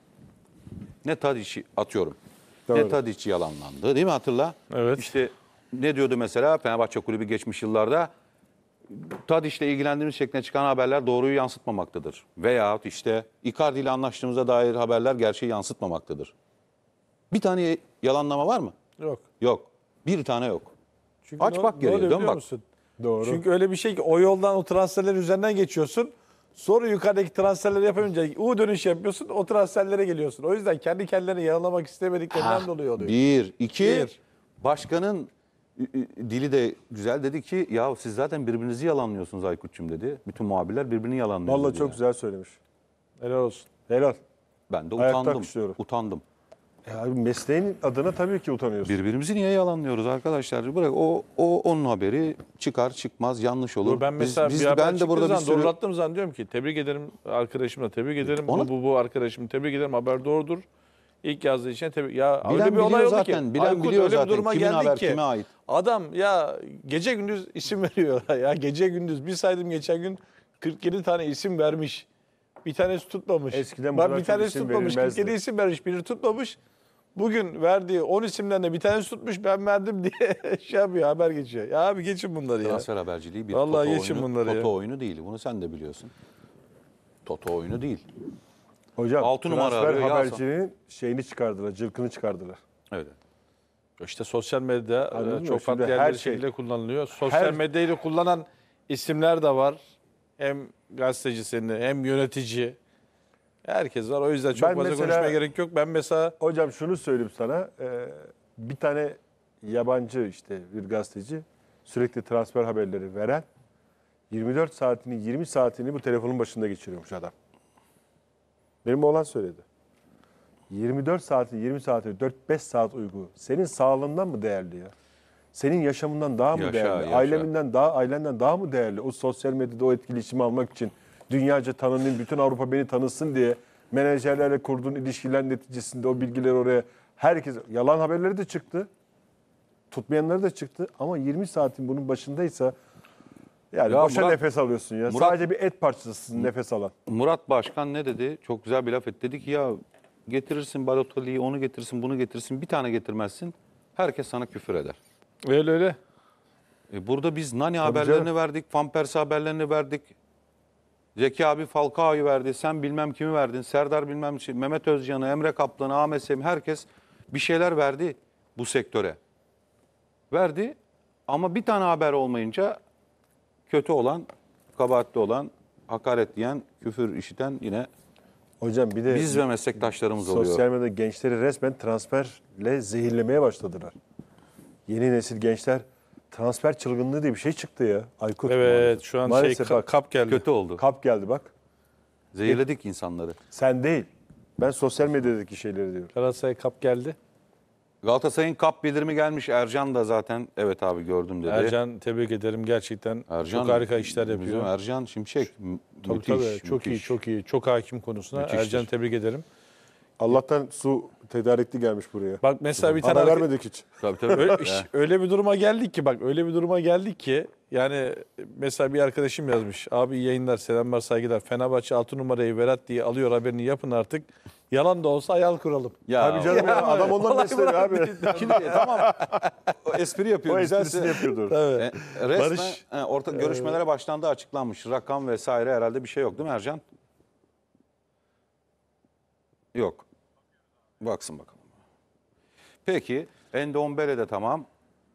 Ne Tadic'i atıyorum. Ne Doğru. Tadic yalanlandı değil mi hatırla? Evet. İşte ne diyordu mesela Fenerbahçe Kulübü geçmiş yıllarda? Tadic'le ilgilendiğimiz şeklinde çıkan haberler doğruyu yansıtmamaktadır. Veyahut işte Icardi ile anlaştığımıza dair haberler gerçeği yansıtmamaktadır. Bir tane yalanlama var mı? Yok. Yok. Bir tane yok. Çünkü Aç bak ne geriye, oluyor dön biliyor bak. musun? Doğru. Çünkü öyle bir şey ki o yoldan o transferler üzerinden geçiyorsun. Sonra yukarıdaki transferleri yapamayınca U dönüş yapıyorsun. O transferlere geliyorsun. O yüzden kendi kendilerini yaralamak istemediklerinden dolayı oluyor. Bir, iki. Bir. Başkanın dili de güzel dedi ki ya siz zaten birbirinizi yalanlıyorsunuz Aykut'cum dedi. Bütün muhabirler birbirini yalanlıyor Vallahi dedi çok ya. güzel söylemiş. Helal olsun. Helal. Ben de Ayakta utandım. alkışlıyorum. Utandım. Ya mesleğin adına tabii ki utanıyorsun. Birbirimizi niye yalanlıyoruz arkadaşlar? Bırak o onun haberi çıkar çıkmaz yanlış olur. Ben mesela bir haber ben de burada bir zaman sürü doğrulattığım zaman diyorum ki tebrik ederim arkadaşımla tebrik ederim. Ona- Bu arkadaşımı tebrik ederim. Haber doğrudur. İlk yazdığı için tebrik. Ya Bilen öyle bir olay biliyor oldu zaten, ki. bilen Aykut biliyor öyle bir zaten. duruma Kimin geldik haber, ki. kime ait? Adam ya gece gündüz isim veriyor ya gece gündüz. Bir saydım geçen gün 47 tane isim vermiş. Bir tanesi tutmamış. Eskiden bu Bak kadar bir çok tanesi isim tutmamış. verilmezdi. 47 isim vermiş. Biri tutmamış. Bugün verdiği 10 isimden de bir tanesi tutmuş. Ben verdim diye şey yapıyor. Haber geçiyor. Ya abi geçin bunları ya. transfer haberciliği bir Vallahi toto geçin oyunu, bunları ya. toto oyunu değil. Bunu sen de biliyorsun. Toto oyunu değil. Hocam 6 numara transfer arıyor, ya habercinin şeyini çıkardılar, cılkını çıkardılar. Evet. İşte sosyal medyada Anladın mı? çok farklı Şimdi her yerleri şey- şekilde kullanılıyor. Sosyal medyayı da kullanan isimler de var. Hem gazeteci senin hem yönetici. Herkes var. O yüzden çok Ben fazla mesela- konuşmaya gerek yok. Ben mesela Hocam şunu söyleyeyim sana. Bir tane yabancı işte bir gazeteci sürekli transfer haberleri veren 24 saatini 20 saatini bu telefonun başında geçiriyormuş adam. Benim oğlan söyledi. 24 saati 20 saati 4-5 saat uyku. Senin sağlığından mı değerli ya? Senin yaşamından daha mı Yaşa, değerli? yaşa. Ailenden daha mı değerli? O sosyal medyada o etkileşimi almak için dünyaca tanınayım, bütün Avrupa beni tanısın diye menajerlerle kurduğun ilişkiler neticesinde o bilgiler oraya herkes yalan haberleri de çıktı. Tutmayanları da çıktı ama 20 saatin bunun başındaysa yani Ya boşa Murat- nefes alıyorsun ya. Murat- Sadece bir et parçasısın nefes alan. Murat Başkan ne dedi? Çok güzel bir laf etti. Dedi ki ya getirirsin Balotelli'yi, onu getirsin, bunu getirsin. Bir tane getirmezsin. Herkes sana küfür eder. öyle. Burada biz Nani Tabii haberlerini canım. verdik, Van Persie haberlerini verdik. Zeki abi Falcao'yu verdi, sen bilmem kimi verdin, Serdar bilmem şey, Mehmet Özcan'ı, Emre Kaplan'ı, Ahmet Semih herkes bir şeyler verdi bu sektöre. Verdi ama bir tane haber olmayınca kötü olan, kabahatli olan, hakaret diyen, küfür işiten yine Hocam bir de biz ve meslektaşlarımız oluyor. sosyal medyada gençleri resmen transferle zehirlemeye başladılar. Yeni nesil gençler transfer çılgınlığı diye bir şey çıktı ya. Aykut. Evet şu an Maalesef bak, kap geldi. Kötü oldu. Kap geldi bak. Zehirledik insanları. Sen değil. Ben sosyal medyadaki şeyleri diyorum. Galatasaray Cup geldi. Galatasaray'ın kap bildirimi gelmiş. Ercan da zaten evet abi gördüm dedi. Ercan tebrik ederim. Gerçekten çok harika işler yapıyor. Bizim Ercan Şimşek Tabii, müthiş. tabii. Çok iyi, müthiş. çok iyi. Çok hakim konusuna. Müthiştir. Ercan tebrik ederim. Allah'tan su tedarikli gelmiş buraya. Bak mesela bir tane Ara vermedik hiç. Tabii tabii. öyle bir duruma geldik ki öyle bir duruma geldik ki yani mesela bir arkadaşım yazmış. Abi iyi yayınlar, selamlar, saygılar. Fenerbahçe 6 numarayı Verat diye alıyor, haberini yapın artık. Yalan da olsa hayal kuralım. Ya, Abi canım ya, adam ondan besleniyor abi. Şimdi tamam. O espri yapıyor. O güzelse. esprisini yapıyordur. Tabii. Resmen Barış, görüşmelere başlandı, açıklanmış. Rakam vesaire herhalde bir şey yok değil mi Ercan? Yok. Baksın bakalım. Peki. Endombele de tamam.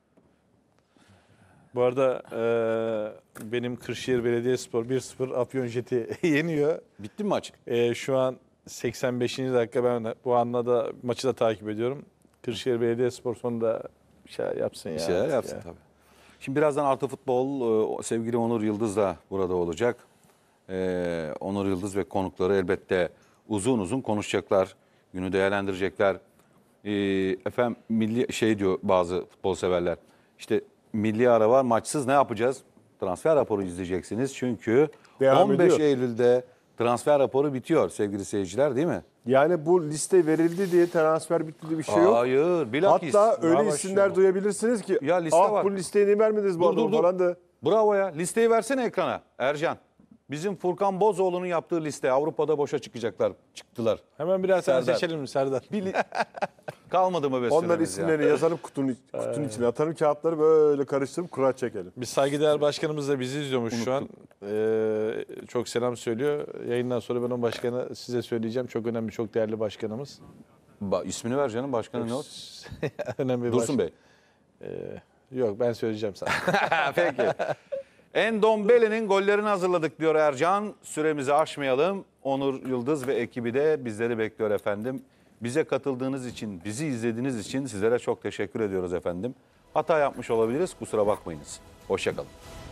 Bu arada benim Kırşehir Belediyespor 1-0 Afyonjet'i yeniyor. Bitti mi maç? Şu an 85. dakika, ben bu anla da maçı da takip ediyorum. Kırşehir Belediyespor sonunda bir şeyler yapsın ya. Bir şeyler yapsın ya. tabii. Şimdi birazdan Artı Futbol sevgili Onur Yıldız da burada olacak. Onur Yıldız ve konukları elbette uzun uzun konuşacaklar. Günü değerlendirecekler. Efendim milli diyor bazı futbol severler. İşte milli ara var, maçsız ne yapacağız? Transfer raporu izleyeceksiniz. Çünkü Devam 15 ediyor. Eylül'de transfer raporu bitiyor sevgili seyirciler, değil mi? Yani bu liste verildi diye transfer bitti diye bir şey yok. Hayır, bilakis. Hatta öyle Daha isimler başlıyor. duyabilirsiniz ki Ya liste var. bu listeyi niye vermediniz bu Dur, adamı dur, dur. falan da. Bravo ya. Listeyi versene ekrana Ercan. Bizim Furkan Bozoğlu'nun yaptığı liste. Avrupa'da boşa çıktılar. Hemen birer tane Serdar. seçelim mi Serdar? Kalmadı mı be Onlar süremiz ya? isimlerini yazalım kutunun içine atalım, kağıtları böyle karıştırıp kura çekelim. Biz saygıdeğer başkanımız da bizi izliyormuş şu an. Çok selam söylüyor. Yayından sonra ben o başkanı size söyleyeceğim. Çok önemli, çok değerli başkanımız. İsmini ver canım, başkanın ne o? Önemli bir Dursun Bey. Yok, ben söyleyeceğim sana. Peki. Endombele'nin gollerini hazırladık diyor Ercan. Süremizi aşmayalım. Onur Yıldız ve ekibi de bizleri bekliyor efendim. Bize katıldığınız için, bizi izlediğiniz için sizlere çok teşekkür ediyoruz efendim. Hata yapmış olabiliriz, kusura bakmayınız. Hoşça kalın.